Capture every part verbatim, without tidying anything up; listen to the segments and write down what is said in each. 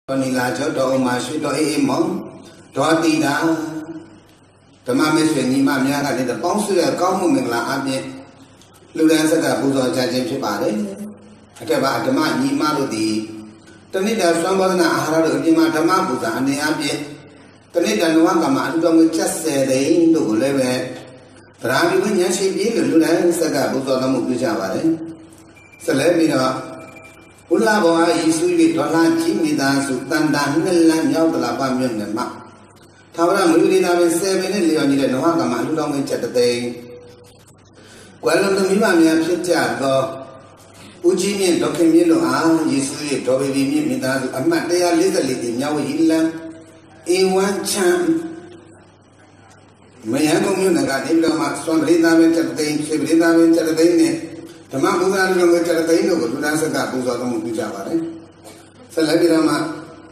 Ni là cho đồ mà suy đồ em mong đó đi đã tầm mai suy nghĩ mà nhà cái này bóng suy là có một mình là áp nhẹ lúc đó sẽ cả bù giờ chạy trên phía bà đấy cái bà tầm mai nghĩ mà rồi thì tầm này đã xong bao giờ hà ra được nhưng mà tầm mai bù giờ này áp nhẹ tầm này đã nói cả mà lúc người chắc xe đấy đủ lên về ra đi với nhà xe biết lúc đó sẽ cả bù giờ nó một cái chào bà đấy sẽ lấy đi đó Ula bawa isu di dalam cinta sultan dan nelan jauh telah pamjun nama. Thawara muli nabi sebene lian ni lenawa kama lu dong mencatateng. Kuala tu mima mian sejak do uji ni dokter ni lo ah isu di dobe bimi minta amat dia lihat lihat nyawa hilang. Iwan cam. Maya kau mula nak ni bila mak suam berita mencatateng seberita mencatateng ni. Tama bukan orang bercakap ini loh, tu dah sedap pun suatu mungkin jawab. Selain itu mak,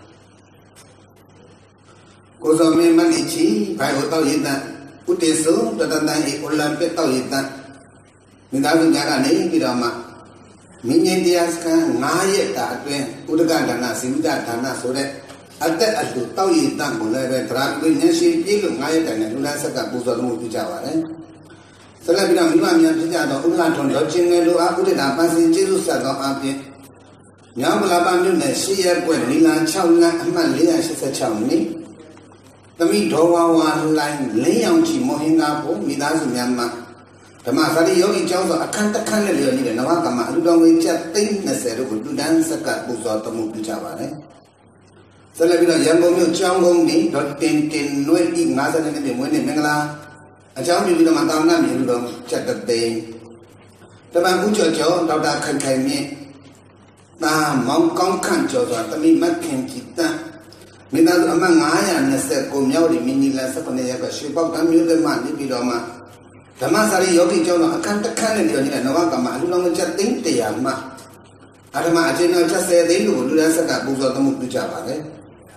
kau sampai mana sih? Baik tahu itu, utesu, tentang ikulan tahu itu. Minta tunjukkan ni kita mak, minyak dia sekarang ngayet tak tu, udah kan dana simpan dana sore. Ada ada tahu itu mulai berterang, punya sih itu ngayet dana, tu dah sedap pun suatu mungkin jawab. Selain itu, mima mian sejak itu ulang tahun dojeng itu aku tidak pasti jiru satu apa. Yang berlapan itu nasihat kuat nila cawla amal lihat sesuatu ni. Tapi doa wan lain liang cimo hingga pun midas Myanmar. Tapi hari yogi jauh akan tekan lihat ni nawa kama lu dong wijat ting nasihat itu dan sekat pusat temu bicara ni. Selain itu yang kami jauh ni dojeng tin nuai ingasa ni ni mana mengala. Ajar ni bila mata mana ni lu catat deh. Tapi aku jauh tahu dah kan kan ni. Nah, mau kau kan jauh tapi makin kita. Minta tu amang ayah nasi kumyau di mini lah sebenarnya kalau sebab kami tu mandi bila mak. Tapi sari yogi jauh akan tekan ni dia ni nawa kama lu orang catat tiang mak. Ada mak aje nak catat deh lu lu dah sekat bukan temu bicara deh.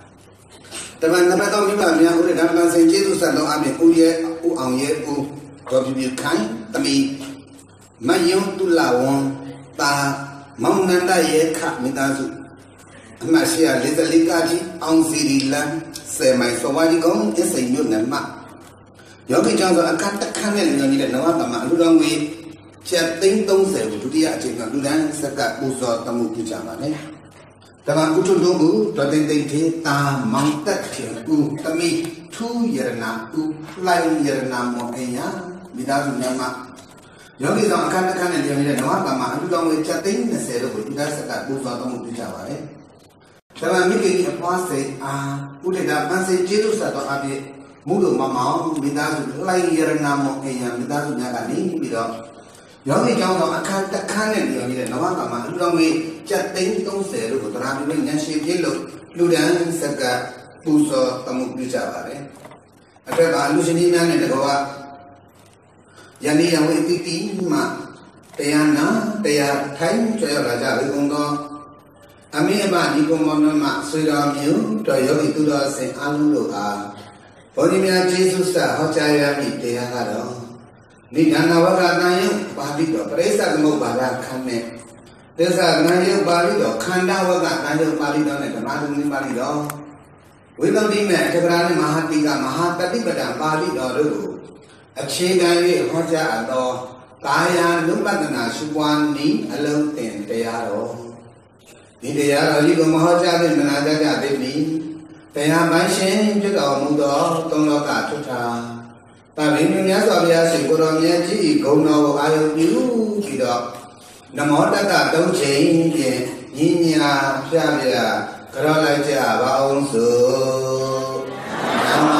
Tapi nampak tahu ni mana yang orang dalam senjata tu selalu ambil uye, uang ye, u, kau bibir kain, tapi mayung tu lawan, ta mau nanda ye kak minta tu, masih ada lihat lagi ang sirilan, semai sawari kau esok nama. Yang kita jangan akan tekan ni yang ni nawa kama lu orang we chatting tong sewu tu dia cakap lu dan sekat pusat temu bicara ni. Tapi utul dulu, tuan-tuan kita mangkat ku, tapi tu yerna ku, lain yerna moenya, bida dunia mak. Yang kita akan tekan yang dia nawa kama, itu dong chatting nasi itu kita sekat buat tamu bicara. Tapi mikir apa sih? Ah, udah dapat sih jitu satu abi, muda mama, bida lain yerna moenya, bida dunia kani bida. Yang kita akan tekan yang dia nawa kama, itu dong chatting tong se lu terapi dengan siapa lu lu dan sekat pusat tamu bicara. Ada kalau sini mana dekat yang ni yang itu tima tiana tiada time saya raja berkongko. Kami apa ni komono mak sudah miu, doa itu doa se alu doa. Oni mian Yesus dah hajaya ni tiada dah. Ni dana wakat naya bagi doa. Perisa kamu barakan ni. Desa naya bagi doa. Kanda wakat naya bagi doa ni. Kemana ni bagi doa. Wilang di mana sekarang ni mahatiga mahatati pada bagi doa dulu. अच्छे गाये होजा आदो ताया नुम्बतना सुवानी अलग तें तैयार हो ini tayar ali ko mahaja de manaja ja de ni tayar ban shin ju do mu do tong lo ka thut tha ta bin nya so bya si ko ro mya ji gong no a yo yu ki do namo tatta tong chain pin yin nya phya phya ka ro lai ja ba aung su namo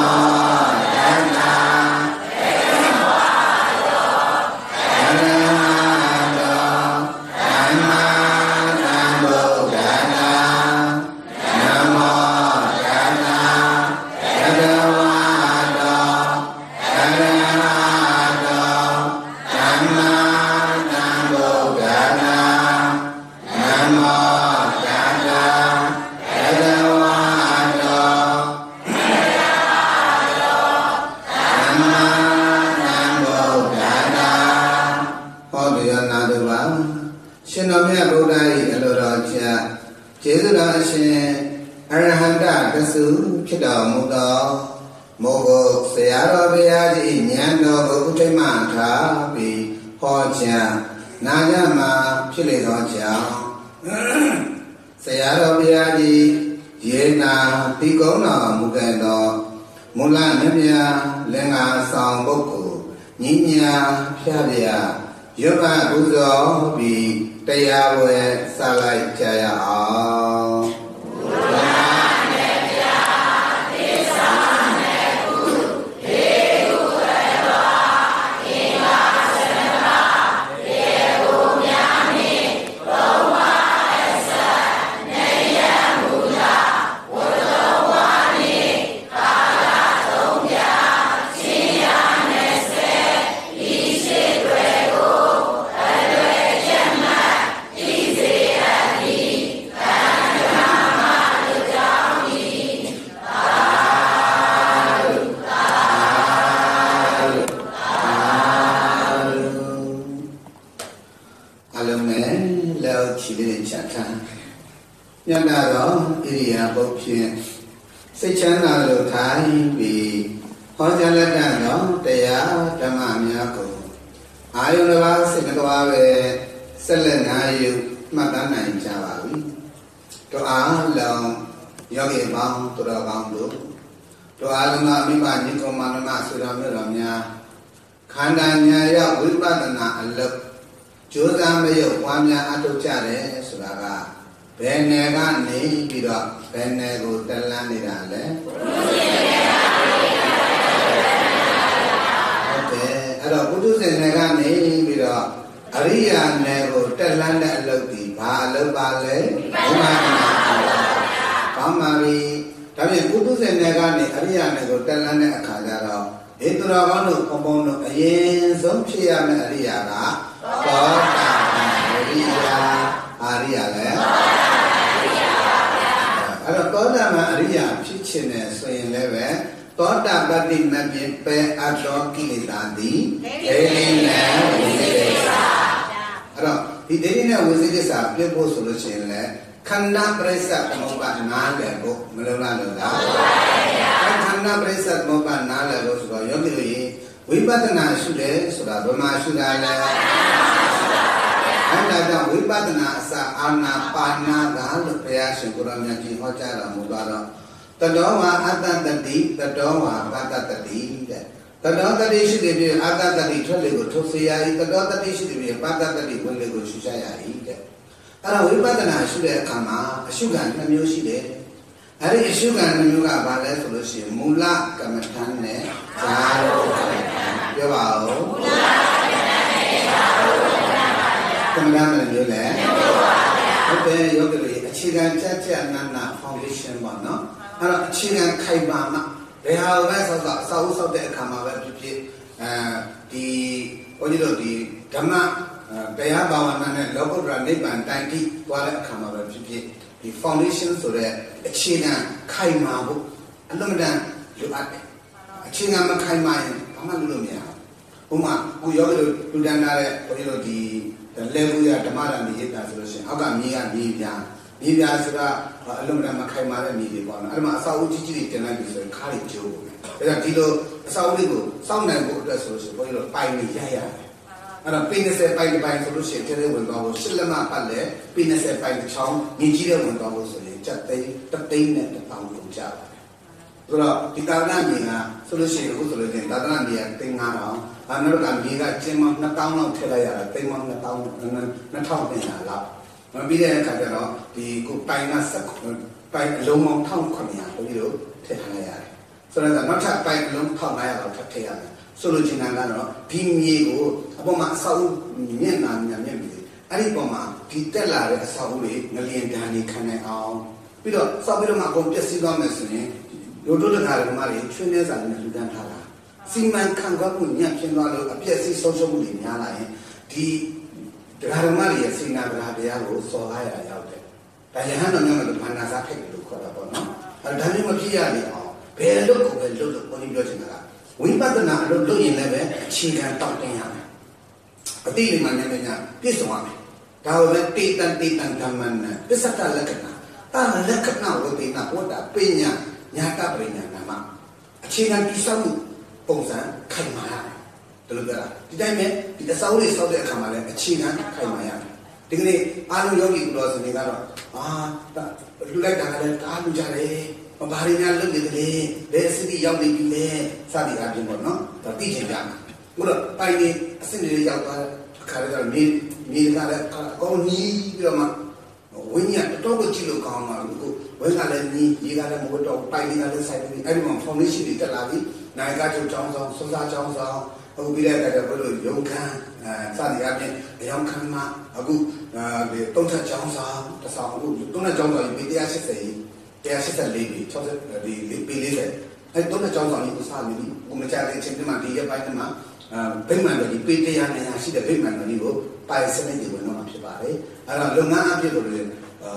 Jesu dah asyik, ada စုဖြစ်တော်မူသောမို့ကိုဆရာတော်ဘုရားကြီးဉာဏ်တော်ကိုဥထိတ်မှထားပြီးဟောကြားနာကြမှာဖြစ်လေသောကြောင့်ဆရာတော်ဘုရားကြီးရေနာတိကုံးတော်မူခဲ့သောမူလမြတ်မြတ်လင်္ကာဆောင်ပုဂ္ဂိုလ်ညီညာဖြာပြရွတ်မှပူဇော်ပြီးတရားဝဲစလိုက်ကြရအောင်ညနာတော့ဣရိယာပုတ်ဖြင့်စိတ်ချမ်းသာလို့ထိုင်ပြီးဟောကြားလက်တန်တော့တရားဓမ္မများကိုအာယုန်တစ်ပါးစိတ်တစ်ပါးပဲဆက်လက်နာယူမှတ်သားနိုင်ကြပါပြီတို့အားလုံးယောဂီပေါင်းသူတော်ကောင်းတို့တို့အားလုံးကမိဘညီကောင်မနမဆွေတော်မျိုးတော်များခန္ဓာဉာဏ်ရောက်ဝိပဿနာအလုပ်ကြိုးစားမရုပ်ပွားများအထောက်ကြတယ်ဆိုတာကဘယ်နယ်ကနေပြီးတော့ဘယ်နယ်ကိုတက်လန်းနေတာလဲဟုတ်တယ်အဲ့တော့ပုထုဇဉ်နယ်ကနေပြီးတော့အရိယာနယ်ကိုတက်လန်းတဲ့အလုပ်ဒီဘာအလုပ်ပါလဲဝိပဿနာကောင်းပါပြီဒါဖြင့်ပုထုဇဉ်နယ်ကနေအရိယာနယ်ကိုတက်လန်းတဲ့အခါကျတော့ဧတရာကောင်းတို့ပုံပုံတို့အရင်ဆုံးဖြစ်ရမယ့်အရိယာကသောတာပန်အရိယာအာရိယာလဲအဲ့တော့သောတာပန်အရိယာဖြစ်ခြင်းနဲ့ဆိုရင်လည်းပဲသောတာပတ္တိမဂ်ဖြင့်ပယ်အပ်သောကိလေသာသည်ဒိဋ္ဌိနဲ့ဝိသေကိစ္စအဲ့တော့ဒီဒိဋ္ဌိနဲ့ဝိသေကိစ္စပြည့်ဖို့ဆိုလို့ရှိရင်လည်းခန္ဓာပရိစ္ဆေသမုပ္ပါနားလည်ဖို့မလိုလားလို့လားဟုတ်ပါရဲ့ဗျာခန္ဓာပရိစ္ဆေသမုပ္ပါနားလည်လို့ဆိုတော့ယောဂီတို့ဝိပဿနာရှုတယ်ဆိုတာဘယ်မှာရှုတာလဲအဲ့ဒါကြောင့်ဝိပဿနာအစအာနာပါနာကလို့ဘုရားရှင်ကိုရောမြတ်ကြီးဟောကြားတော်မူသွားတော့တတောဝါအတ္တတတိတတောဝါပတ္တတတိတဲ့တတောတတိရှိတဲ့ပြအတ္တတတိထွက်လေကိုထုတ်စေရ၏တတောတတိရှိတဲ့ပြပတ္တတတိဝင်လေကိုရှုရရ၏တဲ့အဲ့ဒါဝိပဿနာရှုတဲ့အခါမှာအရှုခံနှမျိုးရှိတယ်အဲ့ဒီအရှုခံနှမျိုးကဘာလဲဆိုလို့ရှိရင်မူလကမ္မဋ္ဌာန်းနဲ့ဇာတုကမ္မဋ္ဌာန်းပြောပါဦးမူလကမ္မဋ္ဌာန်းနဲ့မျိုးလဲဟုတ်တယ်ယောဂီတွေအခြေခံကြကြနာနာ foundation ပေါ့နော်အဲ့တော့အခြေခံခိုင်ပါမှဘယ်ဟာပဲဆောက်ဆောက်အစာအုပ်ဆောက်တဲ့အခါမှာပဲဖြစ်ဖြစ်အဲဒီဘုန်းကြီးတို့ဒီဓမ္မတရားဘာဝနာနဲ့လောကုတ္တရာနိဗ္ဗာန်တိုင်တိသွားတဲ့အခါမှာပဲဖြစ်ဖြစ်ဒီ foundation ဆိုတဲ့အခြေခံခိုင်မာဖို့အလုံးမတန်လိုအပ်တယ်အခြေခံမခိုင်မာရင်ဘာမှလုပ်လို့မရဘူးဥပမာကိုယောဂီတို့လူတန်းထားတဲ့ဘုန်းကြီးတို့ဒီလေဘူးရဓမ္မရမြေတာဆိုလို့ရှိရင်အောက်ကမြေကမြေပြားမြေပြားဆိုတာအလုံးမတန်မခိုင်မာတဲ့မြေတွေပေါ့နော်အဲ့မှာအစာအုပ်ကြီးကြီးတွေတင်လိုက်ပြီးဆိုရင်ခါးတွေကျိုးတယ်ဒါကြောင့်ဒီလိုအစာအုပ်လေးကိုစောင့်နိုင်ဖို့အတွက်ဆိုလို့ရှိရင်ဘုန်းကြီးတို့ပိုင်နေရရတယ်အဲ့တော့ပိနှစ်ဆယ်ပိုင်တစ်ပိုင်ဆိုလို့ရှိရင်တဲတဲဝင်သွားဖို့ရှစ်လက်မပတ်လဲပိနှစ်ဆယ်ပိုင်တစ်ချောင်းမြင့်ကြီးတဲ့ဝင်သွားဖို့ဆိုရင်ကြက်သိန်းတစ်သိန်းနဲ့တစ်ပေါင်ကုန်ကြပါတယ်ဆိုတော့ဒီသာသနာမြေကဆိုလို့ရှိရင်အခုဆိုလို့ရှိရင်သာသနာမြေကသိန်းငါးထောင်အဲနောက်တော့မြေကကျင်းပေါင်းနှစ်သောင်းလောက်ထည့်လိုက်ရတာသိန်းပေါင်းနှစ်သောင်းနှစ်ထောင်ပြင်လာလောက်မပြီးတဲ့အခါကျတော့ဒီကိုပိုင်ကဆက်ပိုင်အလုံးပေါင်းတစ်ထောင်ခုနှစ်ရာဘုန်းကြီးတို့ထည့်ထားလိုက်ရတယ်ဆိုတော့နောက်ထပ်ပိုင်အလုံးတစ်ထောင်ငါးရာလောက်ထပ်ထည့်ရတယ်ဆိုလိုချင်တာကတော့ဒီမြေကိုအပေါ်မှာအဆောက်အဦမျက်နှာမျက်မျက်မြေအဲ့ဒီပေါ်မှာဒီတက်လာတဲ့အဆောက်အဦတွေငလျင်ဒဏ်တွေခံနိုင်အောင်ပြီးတော့စောက်ပြီးတော့မှအကုန်ပျက်စီးသွားမယ်ဆိုရင်လူတို့တခါကမှလေချွေးနေစားနဲ့လူတန်းထားတာစီမံခန့်ခွဲမှုညံ့ပြင်းသွားလို့အပျက်စီးဆုံးရှုံးမှုတွေများလာရင်ဒီတရားဓမ္မတွေရဲ့စေနာတရားတရားကိုစော်ကားရရောက်တယ်ဒါရဟန်းတော်များကဘာနာစားထိုက်တယ်လို့ခေါ်တာပေါ့နော်အဲ့ဒါမျိုးမဖြစ်ရလေအောင်ဘယ်လို့ကိုပဲလို့လို့ဘုန်းကြီးပြောချင်တာဝိပဿနာအလုပ်လုပ်ရင်လည်းပဲအခြေခံတောက်တင်ရမယ်အတိလေးမှလည်းလည်းပြည့်စုံရမယ်ဒါကိုပဲတေတန်တေတန်ဓမ္မနာပစ္စတလက္ခဏာတာလက္ခဏာဝိပဿနာဝတ္တပညာညာတပရိညာနာမှာအခြေခံတိဆောက်မှုပုံစံခိုင်မာရတယ်ဒါလို့ပြောတာဒီတိုင်းပဲဒီအစောလေးစောက်တဲ့အခါမှာလည်းအခြေခံခိုင်မာရတယ်ဒီကနေ့အားလုံးယောဂီကုတော်စနေကတော့အာလူလိုက်တာကလည်းအားလူကြတယ်ဘာရင်းများလုပ်နေတယ်လေဘယ်အစီအစဉ်ရောက်နေပြီလဲစသည်အပြင်ပေါ့နော်ဒါသိချင်ကြမှာဘုရားပိုင်နေအစစ်တွေရောက်သွားအခါကျတော့နေနေကလည်းအကောင်းကြီးပြီးတော့မှဝိညာဉ်တော့ကိုကြည့်လို့ကောင်းမှာကိုဝိကလည်းညီညီကလည်းမဟုတ်တော့ပိုင်နေကလည်းဆိုင်ပြီးအဲ့ဒီမှာ foundation တွေတက်လာပြီနိုင်ကချုပ်ချောင်းဆောင်စွစားချောင်းဆောင်အခုပြီးတဲ့အခါကျတော့ဘယ်လိုရုံခန်းအဲစသည်အပြင်အယောင်ခန်းမှာအခုဒီတုံးထချောင်းဆောင်တဆောင်အခုတုံးထချောင်းဆောင်ပြီးone eightyတရားရှိတဲ့လေးပြီး၆၀ဒီလေးလေးလေးအဲတော့တဲ့ကြောင်းဆောင်ကြီးကိုစားနေပြီကိုမကြတဲ့အချိန်မှာဒီရက်ပိုင်းမှာအဲဗိမာန်တော်ကြီးပေးတရားနေရာရှိတဲ့ဗိမာန်တော်ကြီးကိုပိုင်စနစ်တွေဝင်တော့မှာဖြစ်ပါတယ်အဲတော့လုပ်ငန်းအဖြစ်လို့လေ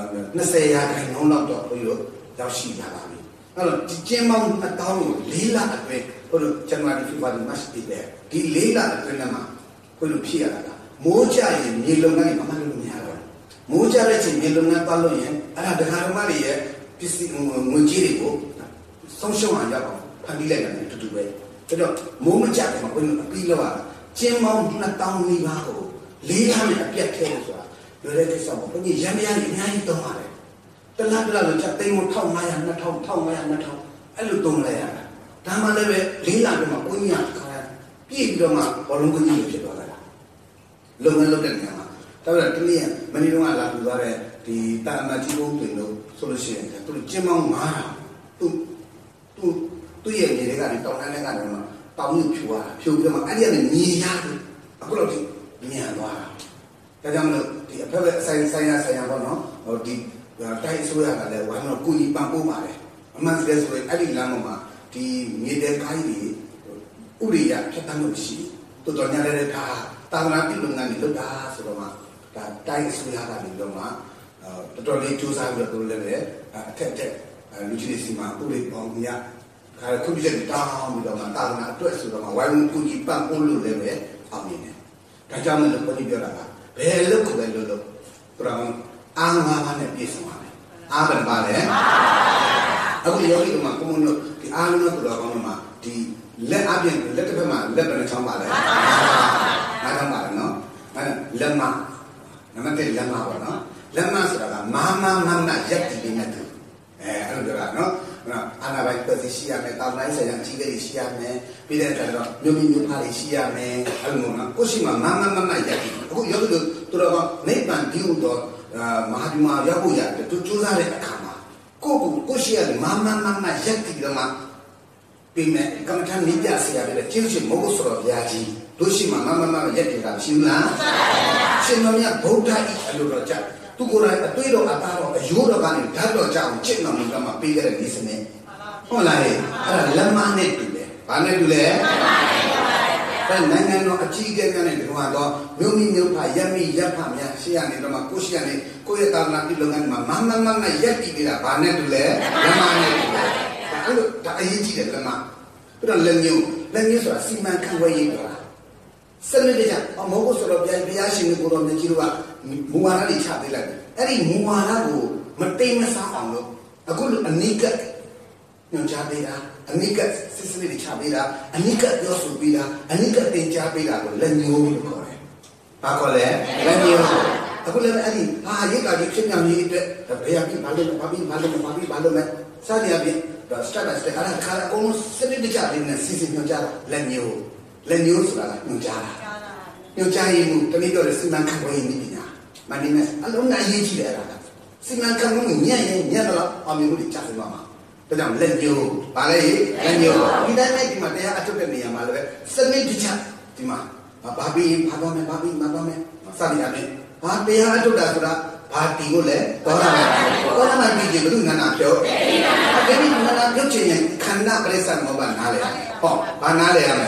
20ရာခိုင်နှုန်းလောက်တော့ဘုရားရောက်ရှိလာပါပြီအဲတော့ဒီကျင်းမောင်းနှစ်တောင်းကို၄လအတွင်းဘုရားဇန်နဝါရီဖေဖော်ဝါရီမတ်ဒီတဲ့ဒီ၄လအတွင်းမှာဘုရားဖြစ်ရတာမိုးကြရင်မြေလုံငန်းတွေမမှန်လို့မရတော့မိုးကြတဲ့ချိန်မြေလုံငန်းသွားလို့ရင်အဲ့ဒါဒကာဓမ္မတွေရဲ့ပစ္စည်းငွေကြီးတွေကိုဆုံးရှုံးအောင်ရောက်အောင်ဖန်တီးလိုက်တယ်တူတူပဲအဲ့တော့မိုးမကြခင်မှာဘယ်လိုအပြီးလောက်တာကျင်းမောင်းနှစ်တောင်းလေးပါးကိုလေးရနဲ့အပြတ်ထဲလို့ဆိုတာလွယ်တဲ့ကိစ္စပေါ့ဘုရားရံရံအများကြီးတုံးပါတယ်တလားတလားလို့ချက်သိန်း1500 2000 1500 2000အဲ့လိုတုံးလိုက်ရတာဒါမှလည်းပဲလေးလာပြီးမှကိုကြီးကခါပြည့်ပြီးတော့မှဘောလုံးကိုကြီးဖြစ်သွားတာလုံငန်းလုပ်တဲ့နေရာမှာဒါပေမဲ့ဒီနေ့မနေ့ကလာပြီးသွားတဲ့ဒီတာမကြီးဘုံတွင်လို့ဆိုလို့ရှိရင်သူကျင်းမောင်း၅သူသူသူ့ရဲ့နေတွေကတောင်းတန်းတဲ့ကနေမှာတောင်းလို့ဖြူသွားတာဖြူပြီးတော့မှအဲ့ဒီကနေညီရတယ်အခုတော့ဒီညံသွားတာဒါကြောင့်မလို့ဒီအဖက်ဖက်ဆိုင်ဆိုင်ရဆိုင်ရပေါ့နော်ဟိုဒီတိုက်ဆိုရတာလည်းဝိုင်းတော့ကိုကြီးပန်ပိုးပါတယ်အမှန်တကယ်ဆိုရင်အဲ့ဒီလမ်းပေါ်မှာဒီမြေတဲ့ခိုင်းကြီးဥရိယဖြတ်တန်းလို့ရှိတော်တော်ညာတဲ့ဒါတာသနာပြုလုပ်ငန်းတွေလုပ်တာဆိုတော့မှဒါတိုက်ဆိုရတာလည်းတော့မှတော်တော်လေးကြိုးစားပြီးတော့လည်းလည်းအထက်ထက်လူကြီးတွေစီမှာဥရိပေါင်းမြတ်ခါခုပြည့်တောင်းပြီးတော့မှတာသနာအတွက်ဆိုတော့မှဝိုင်းဝန်းကိုကြီးပန်ပိုးလို့လည်းပဲအောင်နေတယ်ဒါကြောင့်မလို့ဘုန်းကြီးပြောတာကဘယ်လို့ကိုပဲလို့လို့ဘုရားအားငါးပါးနဲ့ပြည့်စုံပါမယ်အားဘယ်ပါလဲအခုယောဂီကမှကိုမလို့ဒီအားလုံးကတော်ကောင်းမှာဒီလက်အပြင်လက်တစ်ဖက်မှာလက်ဘယ်နှချောင်းပါလဲငါးချောင်းပါလဲနော်အဲလက်မနမတဲ့လက်မပါနော်လက်မဆိုတာကမာမမမရက်တည်နေတယ်အဲအဲ့လိုပြောတာနော်အာနာဘိုင်ပတ်စီရှိရမယ်တောင်းတိုင်းဆိုင်ရာအကြီးကြီးရှိရမယ်ပြီးတဲ့အခါကျတော့မြို့မြို့မြို့ဖားတွေရှိရမယ်အဲ့လိုနော်ကိုရှိမှာမာမမမရက်တည်အခုယောဂီတို့တော်တော်နိဗ္ဗာန်ပြုတော့မဟာဒီမာရောက်ဖို့ရတယ်သူကြိုးစားတဲ့အခါမှာကိုကိုကိုရှိရတယ်မာမမမရက်တည်တော့မှပြီးမဲ့ကမ္မထာနိပြဆရာတွေကျင်းရှိမဟုတ်ဆိုတော့ဗျာကြီးတို့ရှိမှာမမမရက်တည်တာရှိဘူးလားရှင်မမြတ်ဗုဒ္ဓဤအလိုတော်ကြသူကိုယ်တိုင်အတွေ့တော်အသားတော်အယိုးတော်ကနေဓာတ်တော်ကြောင့်จิตတော်မှာမှပေးခဲ့တဲ့ဒီစနစ်ဟုတ်လားအဲ့ဒါလက်မနဲ့တူတယ်ဘာနဲ့တူလဲလက်မနဲ့တူတယ်နိုင်ငံတော်အကြီးအကဲများနဲ့ဒီမှာတော့မြို့မိမြို့ဖာရက်မိရက်ဖာများရှိရနေတော့မှကိုရှိရနေကိုယ့်ရဲ့တာဝနာပြုလုပ်ငန်းမှာမမမမရက်တည်နေတာဘာနဲ့တူလဲလက်မနဲ့တူတယ်အဲ့လိုဒါအရေးကြီးတယ်လက်မပြီးတော့လက်မျိုးလက်မျိုးဆိုတာစီမံခန့်ခွဲရေးဆိုတာစနစ်တကျအမောကိုဆိုတော့ပြန်ပြရရှင်ကိုတော်မြတ်ကြီးတို့ကမူဝါဒတွေချပေးလိုက်တယ်အဲ့ဒီမူဝါဒကိုမတိမ်မဆအောင်လို့အခုလိုအနိကညွှန်ကြားပေးတာအနိကစစ်စစ်တွေချပေးတာအနိကပြောဆိုပေးတာအနိကတင်ကြားပေးတာကိုလက်ညှိုးလို့ခေါ်တယ်။ဘာခေါ်လဲလက်ညှိုးအခုလည်းအဲ့ဒီဟာရိတ်ကကြီးဖြစ်မြောင်ရေးအတွက်ဘယ်ရပြီဘာလို့ဘာပြီးဘာလို့ဘာပြီးဘာလို့လဲစသည်အပြင်တော့ step by step အဲ့ဒါခါအကုန်လုံးစနစ်တကျလေးနဲ့စီစဉ်ညွှန်ကြားတာလက်ညှိုးလက်ညှိုးဆိုတာကညွှန်ကြားတာညွှန်ကြားရေးမှုတနည်းပြောတဲ့စီမံခန့်ခွဲရေးနည်းပညာမနေနဲ့အလုံးနိုင်ရေးကြည့်တယ်အဲ့ဒါကစီမံခန့်ခွဲမှုညံ့ရင်ညံ့တော့အောင်မြင်မှုတွေကြားသိသွားမှာဒါကြောင့်လက်ညှိုးဗာလေလက်ညှိုးဒီတိုင်းနဲ့ဒီမှာတရားအထုတ်တဲ့နေရာမှာလည်းစနစ်တကျဒီမှာဘာပြီးဘာတော့မယ်ဘာပြီးဘာတော့မယ်စသည်အပြင်ဘာတရားအထုတ်တာဆိုတာဘာတီကိုလည်းတော်ရမယ်တော်ရမယ်ပြီးရင်ဘယ်သူနာနာပြောအဲ့ဒီနာနာပြောချင်ရင်ခန္ဓာပရိစ္ဆာမောဘနားလေဟောဘာနားလေရမယ်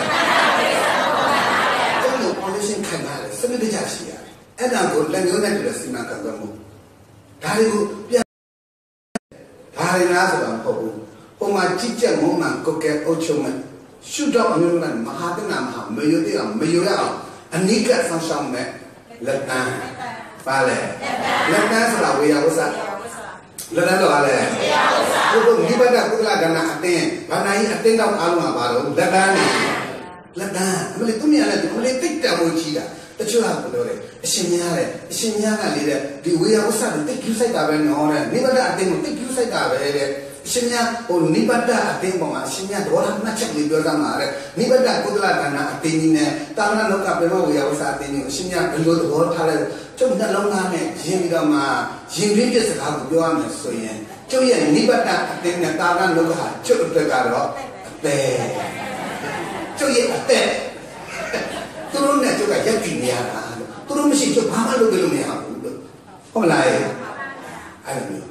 အဲ့လို condition ခန္ဓာလေစနစ်တကျရှိရတယ်အဲ့ဒါကိုလက်ညှိုးနဲ့တူတဲ့စီမံခန့်ခွဲမှုဒါတွေကိုပြန်ဒါရင်းလားဆိုတာမဟုတ်ဘူးပုံမှန်ကြည့်ချက်မုံမှန်ကိုကဲအုပ်ချုပ်မဲ့ရှုတော့အမျိုးမျိုးမဟာတနာမဟာမယုတ်တဲ့အောင်မယုတ်ရအောင်အနိကဆောင်းဆောင်မဲ့လက်တန်းပါလေလက်တန်းဆိုတာဝေယဝဆလက်တန်းတော့ပါလေဝေယဝဆ Kudu nipada kudla dana aten, banai aten tau alung abaro, dadani, ladan. Meli tu ni ada tu, meli tik tak mochi dah. Tercela kudu le, isinya le, isinya kali le. Di wia usah tik you say dah benar le. Nipada aten tik you say dah benar le. Isinya, oh nipada aten poma, isinya dua orang macam ni dua sama le. Nipada kudla dana aten ni ne, tangan lokap lepas wia usah aten ni, isinya belum dua orang le. Cuma dah longgar le, jadi dah jadi dia sekarang dua orang soalnya. Cuma yang nipada aten ni tangan lokap, cuma terkaro aten. Cuma aten. Turun ni juga yang tinggi ada. Turun mesti juga apa lu belum ya? Apa lagi? Ada ni.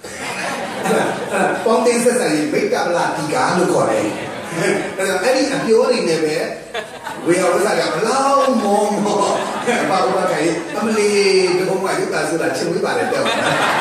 Ponding sesuatu mereka belah tiga lu korang. Jadi apa orang ni be? We harus ada belau momo. Baru pakai. Amli tu pun ada tak sudah cuma ibarat dia.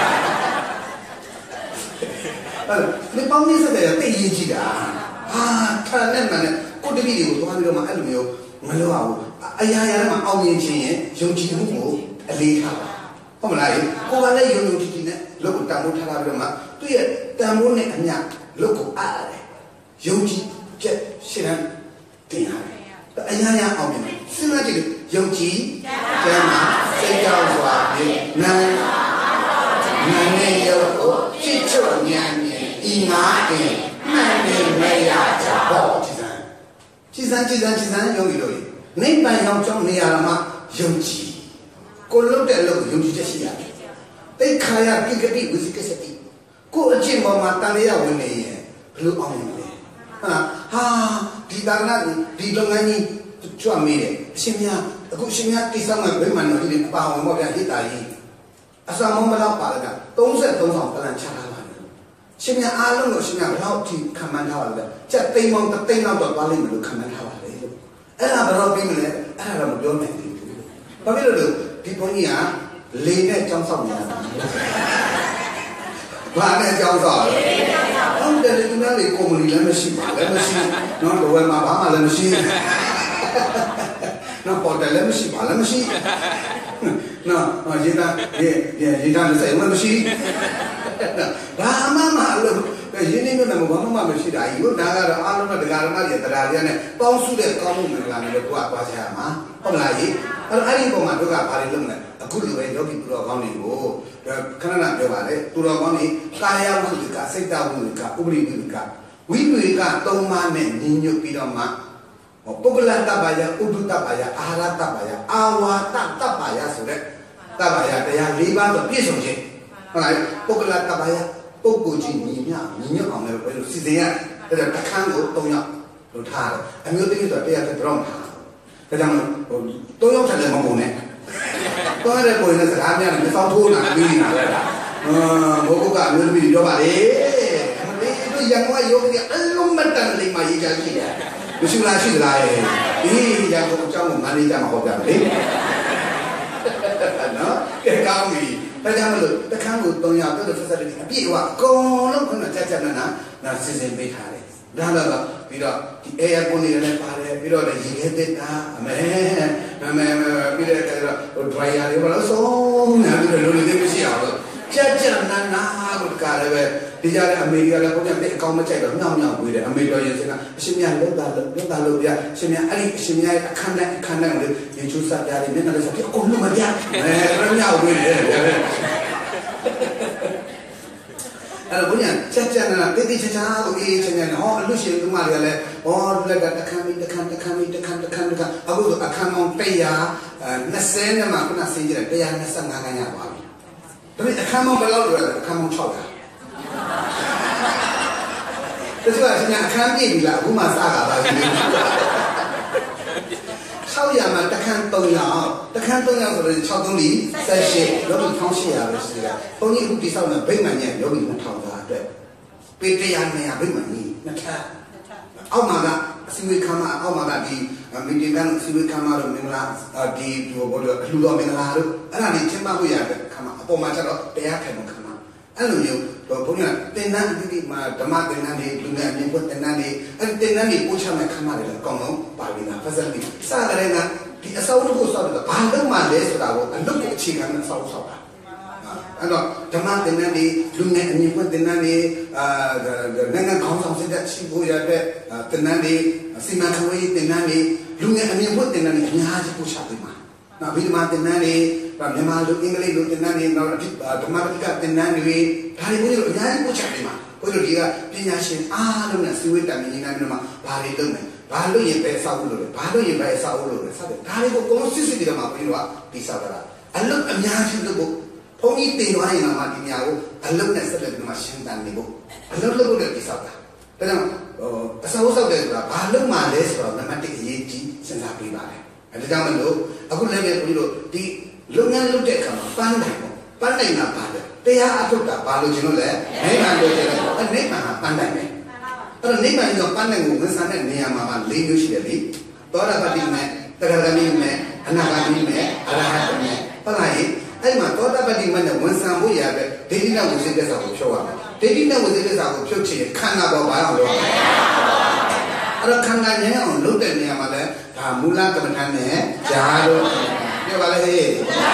Ni ponding sesuatu tak easy dah. Ah, kalau ni mana? Kau tu video tu ada rumah ada ni. Malu ayah ayah mak awak ni cina, yang cina mu alih lah. Apa lagi? Kau ada yang yang cina, lalu tamu thara berma. Tu ya tamu ni hanya lalu ada. Yang cina siapa tiada. Ayah ayah awak ni, siapa jadi yang cina, cina sejauh suara nan nan ni yang cicu ni ingat ni mana maya jauh. Cizan cizan cizan yang itu, ni banyak macam ni alam yang ci, kalau dah lalu yang ci jadi apa? Tapi kaya kita di usi keseti, kau aje mama tanya yang ini, perlu amin ni. Ha, ha, di tangan di tangan ni cuma mire, sebenarnya aku sebenarnya kisah mana bagaimana ini apa orang orang kita ini, asal mau malam apa lagi, tunggu tunggu pelan cara. Sebenarnya alam tu sebenarnya laut di kaman hawa le. Jadi timang terting laut balik melu kaman hawa le. Era berapa ni le? Era berapa jauh ni? Tapi lalu di punya lene jangsa ni. Mana jangsa? Orang dari dunia le komuni le mesti, le mesti. Non dua mama le mesti. Non hotel le mesti, le mesti. Non, non jika dia jika saya mesti. Lama malu, jadi ni mana mungkin mama mesti dah. Ibu dah ada alam ada garam dia terada ni. Bau sudah kamu mengelam dia buat apa saja mah. Apa lagi? Kalau hari kau mahu kau hari lama. Aku juga jogi pura kau ni bu. Kerana nak jawab le, pura kau ni kaya mereka, sedap mereka, ubri mereka. Wibu mereka tahu mana ninyu pirama. Pokoklah tak bayar, udu tak bayar, alat tak bayar, awak tak tak bayar sudah. Tak bayar, dia lima tu biasa je. Alright, pokoklah tak bayar, pokok je ni nya, ni nya orang ni perlu sedia. Ada takkan tu tonya, tu thar. Ambil tu itu dia tu berang thar. Kadang tonya macam mana ni? Kau ada kau ini sekarang ni ada satu nak beli nak ada. Ah, pokok kan ambil beli jawab deh. Itu yang mana yo dia alum betul lima ijaz dia. Mesti lah sih lah. Ini yang kau cakap mana jam kau cakap ni? No, kami. Padahal lu, takkan lu tanya tu tu fasiliti. Biar kau lu kena cacat nana, nasi sembe thare. Dah dah, bila air pun ni ada pare, bila ada hijau dah, meh, meh, bila ada dry air, bila so, nah bila lu ni mesti apa? Cacat nana aku kare. Di jalan Amerika lah, kau jangan kau macam itu, nyam nyam boleh. Amerika yang sana, sebenarnya lu dah lu dah lu dia, sebenarnya ali sebenarnya kandang kandang lu, yang susah jadi ni nanti sakit, kau lu macam, eh, orang nyam boleh. Kalau punya, cacat nana, tadi cacat aku ini cacat, oh lu sih tu malah le, oh lega tekan tekan tekan tekan tekan tekan, aku tu akan mau payah, nasi nama aku nasi je, payah nasi ngaganya apa? Tapi akan mau belau tu, akan mau coba. Tapi sebenarnya akan dia bila aku masak apa ini. Sau yang mana tekan tonyang, tekan tonyang sebenarnya cakap tuli, saya sih, lebih fungsi ya bersih. Tony itu di sana bagaimana lebih mudah dah. Petian ni apa ni? Nak? Awak mana siwi kamar, awak mana di medikan siwi kamar mengelar di dua bodoh keluar mengelar. Anak ni cuma aku ya kamar. Apa macam tu? Pihak yang kamar. Anu yo, punya tenan di mana tempat tenan di dunia ni pun tenan di, an tenan di punya macam mana lah, kau bagi na pasal ni. Sekarang na di asal tu asal tu, pandang mana sudah aku, anu kau cikan asal asal. Alors, demain, demain, les lumières, les fois, demain, les, euh, les grands sens, c'est si vous y avez, demain, les, si ma trouvé, demain, les lumières, les fois, demain, les gnages pour chaque mois. Non, évidemment, demain, les, par les mal, les anglais, les demain, les, demain, les demain, les, par les bouillots, les gnages pour chaque mois. Pour le dire, les gnages, ah, le gnages, si vous êtes à minimum, par les deux, par le yé, ça ou le, par le yé, ça ou le, ça, par les beaux, comment si c'est de ma prima, puis ça va. Alors, le gnages, le beau. ဘုန်းကြီးတင်သွားရင်တော့ဒီညာကိုအလုံးနဲ့ဆက်လက်ပြီးမှရှင်းတန်နေဖို့အလုံးလုပ်လို့တိဆောက်တာဒါကြောင့်ဟိုအစောဆောက်တယ်ဆိုတာဘာလုံးမှလဲဆိုတော့နံပါတ်တစ်အရေးကြီးစဉ်းစားပေးပါတယ်အဲဒါကြောင့်မလို့အခုလည်းပဲဘုန်းကြီးတို့ဒီလုပ်ငန်းလုပ်တဲ့အခါမှာပန်းနိုင်ပေါ့ပန်းနိုင်တာပါလေတရားအထုတ်တာဘာလို့ကျွန်တော်လဲနိဗ္ဗာန်လို့ပြောတယ်အဲနိဗ္ဗာန်ကပန်းနိုင်တယ်အဲ့တော့နိဗ္ဗာန်ကပန်းနိုင်ကိုဝန်ဆန်တဲ့နေရာမှာမှ၄မျိုးရှိတယ်လေသောတာပတ္တိမေတဂရဂမိမေအနာဂါမိမေအရဟတမေဟုတ်လားအဲ့မှာသောတာပတ္တိမနဲ့ဝန်ဆံဖို့ရတဲ့ဒိဋ္ဌိနဲ့ဝိသေသစ္စာကိုဖြုတ်ရမယ်ဒိဋ္ဌိနဲ့ဝိသေသစ္စာကိုဖြုတ်ချင်ခန္ဓာပေါ်ဘာအောင်လုပ်ရမလဲအဲ့တော့ခန္ဓာဉာဏ်အောင်လုပ်တဲ့နေရာမှာလဲဒါမူလကမ္မဋ္ဌာန်းနဲ့ဈာလို့ပြောပါလေဟေး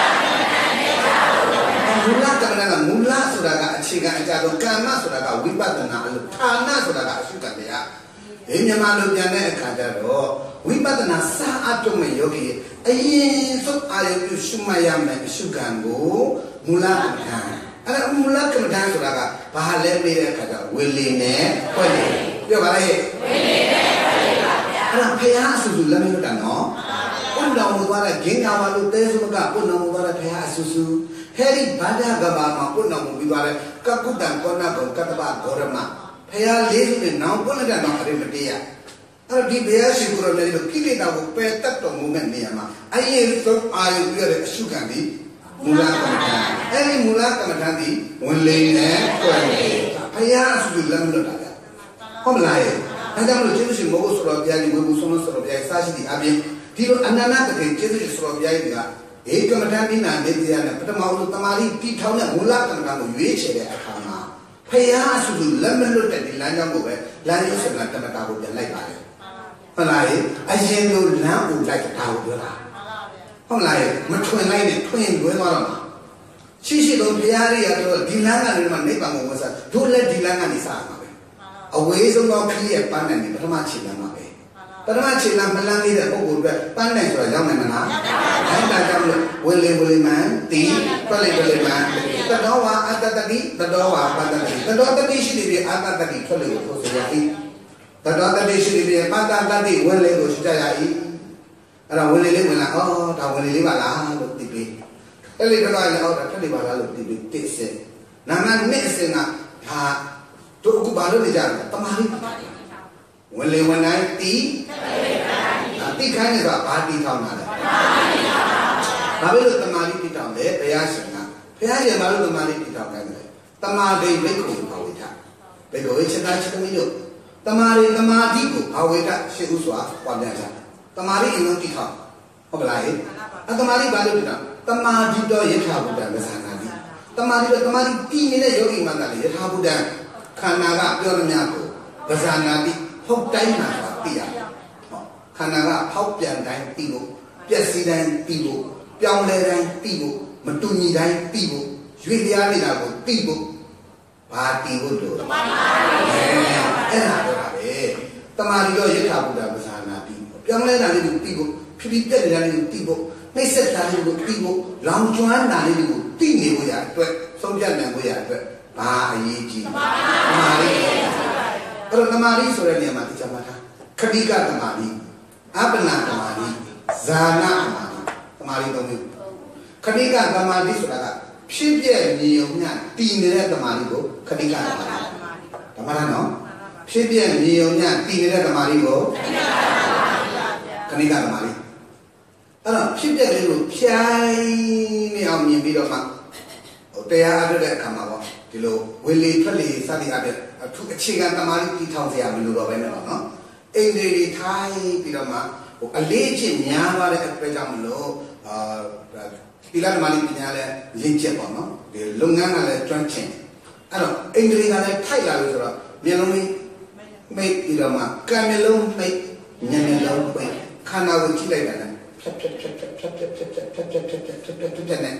မူလကမ္မဋ္ဌာန်းကမူလဆိုတာကအခြေခံအကြတော့ကာမဆိုတာကဝိပဿနာအလုပ်ဌာနဆိုတာကအရှုကတရားဒီမြန်မာလိုပြန်တဲ့အခါကျတော့ဝိပဿနာစာအထုံးမဲ့ယောဂီအရင်ဆုံးအာရုံပြုရှုမှတ်ရမယ်အရှုခံကိုမူလကမ္မဋ္ဌာန်းအဲ့ဒါမူလကမ္မဋ္ဌာန်းဆိုတာကဘာလဲမေးတဲ့အခါကျတော့ဝေလီနဲ့ခွက်လေပြောပါလေဝေလီနဲ့ခွက်လေပါဗျာအဲ့ဒါဖះအဆူဆူလက်မလွတ်တာနော်ဘုံတော်မူသွားတဲ့ဂင်္ဂါဝါလို့တဲစုမကဘုံတော်မူသွားတဲ့ဖះအဆူဆူဟဲဒီဘာဒကဘာမှာဘုံတော်မူပြီးသွားတဲ့ကကုတ္တံကောဏဘုံကတ္တဗဂောရမဖះလေးစုနဲ့နောင်ဘုံနဲ့တော့အရင်မတည်းရအဲ့ဒီဘုရားရှင်ကိုယ်တော်လည်းကိလေသာကိုပယ်တတ်တော်မူတဲ့နေရာမှာအရင်ဆုံးအာရုံပြုရတဲ့အရှုခံဒီမူလကမ္မဋ္ဌာန်းအဲ့ဒီမူလကမ္မဋ္ဌာန်းဒီဝင်လေနဲ့တွယ်လေဘုရားအစုလက်မလွတ်တာဗျဟုတ်မလားရဲ့ဒါကြောင့်မလို့ကျေးဇူးရှင်မိုးကိုဆိုတော်ဘုရားကြီးဝေဘူးဆုံးလို့ဆိုတော်ဘုရားစာရှိသည့်အပြင်ဒီလိုအနန္တတကယ်ကျေးဇူးရှင်ဆိုတော်ဘုရားကြီးကဧကမ္မဋ္ဌာန်းဒီနာနေတရားနဲ့ပထမဆုံးတမာတိတိထောင်းတဲ့မူလကမ္မဋ္ဌာန်းကိုရွေးချယ်တဲ့အခါမှာဘုရားအစုလက်မလွတ်တဲ့ဒီလမ်းကြောင်းကိုပဲလမ်းရုပ်စကတမတာကိုပြန်လိုက်ပါလေဟုတ်လားအရင်လိုလမ်းကိုလိုက်တာကိုပြောတာဟုတ်လားမထွင်လိုက်နဲ့ထွင်လွဲသွားတော့မှာရှိရှိတော့ဘုရားကြီးကတော့ဒီလမ်းကနေမှနိဗ္ဗာန်ကိုဝတ်စားတို့လည်းဒီလမ်းကနေစားမှာပဲအဝေးဆုံးသောခရီးရဲ့ပန်းနိုင်တယ်ပထမခြေလမ်းမှာပဲပထမခြေလမ်းမလန်းသေးတဲ့ပုဂ္ဂိုလ်အတွက်ပန်းနိုင်ဆိုတာရောက်နိုင်မလားအဲ့ဒါကြောင့်လို့ဝေလင်ဝေလင်မန်တီပလိပလိမန်တတော်ဝါအတ္တတတိတတော်ဝါပတ္တတိတတော်တတိရှိတဲ့အာတ္တတတိထွက်လို့ဆိုရ၏တတော်တတိရှိတဲ့ပတ္တတတိဝေလင်ကိုရှိကြရ၏အဲ့ဒါဝေလင်လေးဝင်လာဩဒါဝေလင်လေးပါလားလို့သိပြီအဲ့ဒီကတော့လည်းဩဒါထက်နေပါလားလို့သိပြီတစ်စက်နာမနဲ့အစင်ကဒါတို့အခုဘာလို့နေကြလဲတမာရီဝင်လေဝင်တိုင်းတီးတိခိုင်းနေဆိုတာဘာတီးထောင်းတာလဲဘာလို့တမာရီတီးထောင်းလဲဘုရားရှင်ကဘုရားရှင်ဘာလို့တမာရီတီးထောင်းခိုင်းလဲတမာတိဘိက္ခုဘာဝိထဘိက္ခုဝိချက်သားချက်သမီးတို့တမာရီတမာတိကိုဘာဝိထရှေ့ဥစွာပွားများကြတမာရီအလုံးတီးထောင်းဟုတ်ပလားဟဲ့အတမာရီဘာလို့တီးထောင်းတမာတိတော့ယထာဘုဒ္ဓမဇာနာတိတမာရီတော့တမာရီတီးနေတဲ့ယောဂီမှန်တယ်ယထာဘုဒ္ဓခန္ဓာကပြောရများကိုမဇာနာတိဟုတ်တိုင်းမှာသိရခန္ဓာကဖောက်ပြန်တိုင်းသိဖို့ပျက်စီးတိုင်းသိဖို့ပြောင်းလဲတိုင်းသိဖို့မတူညီတိုင်းသိဖို့ရွေ့လျားနေတာကိုသိဖို့ဘာသိဖို့တို့တမာရီအဲ့ဒါတော့ပါပဲတမာရီတော့ယထာဘုဒ္ဓမဇာနာတိပြောင်းလဲတာလေးကိုသိဖို့ဖြစ်ပြီးတက်နေတာလေးကိုသိဖို့နှိမ့်ဆက်တာလေးကိုသိဖို့လောင်ကျွမ်းတာလေးကိုသိနေဖို့ရအတွက်ဆုံးဖြတ်နိုင်ဖို့ရအတွက်ဘာအရေးကြီးတမာရီအဲ့တော့တမာရီဆိုတဲ့နေရာမှာသိချင်မှာခတိကတမာရီအပ္ပနာတမာရီဇာနာတမာရီတမာရီသုံးမျိုးခတိကတမာရီဆိုတာကဖြစ်ပြမြင်ုံညတည်နေတဲ့တမာရီကိုခတိကတမာရီဓမ္မရနော်ဖြစ်ပြမြင်ုံညတည်နေတဲ့တမာရီကိုခတိကတမာရီအဲ့တော့ဖြစ်ပြလေးကိုဖြိုင်းနေအောင်မြင်ပြီးတော့မှတရားအထုတ်တဲ့အခါမှာပေါ့ဒီလိုဝေလီထွက်လေစသည်အပြည့်အထူးအခြေခံတမာရီတီထောင်စရာမလိုတော့ပဲနဲ့ပေါ့နော်အိမ်တွေထိုင်ပြီးတော့မှဟိုအလေးချင်းများသွားတဲ့အတွက်ကြောင့်မလို့အာဒီလာတမာရီပညာလည်းရင့်ကျက်ပေါ့နော်ဒီလုပ်ငန်းကလည်းကျွမ်းကျင်အဲ့တော့အိမ်တွေကလည်းထိုက်လာလို့ဆိုတော့မျက်လုံးလေးမိတ်ပြီးတော့မှကံမျက်လုံးမိတ်ညံမျက်လုံးပိတ်ခန္ဓာကိုကြည့်လိုက်တာလည်းဖြတ်ဖြတ်ဖြတ်ဖြတ်ဖြတ်ဖြတ်ဖြတ်ဖြတ်ဖြတ်ဖြတ်ဖြတ်ဖြတ်ဖြတ်ဖြတ်ဖြတ်နဲ့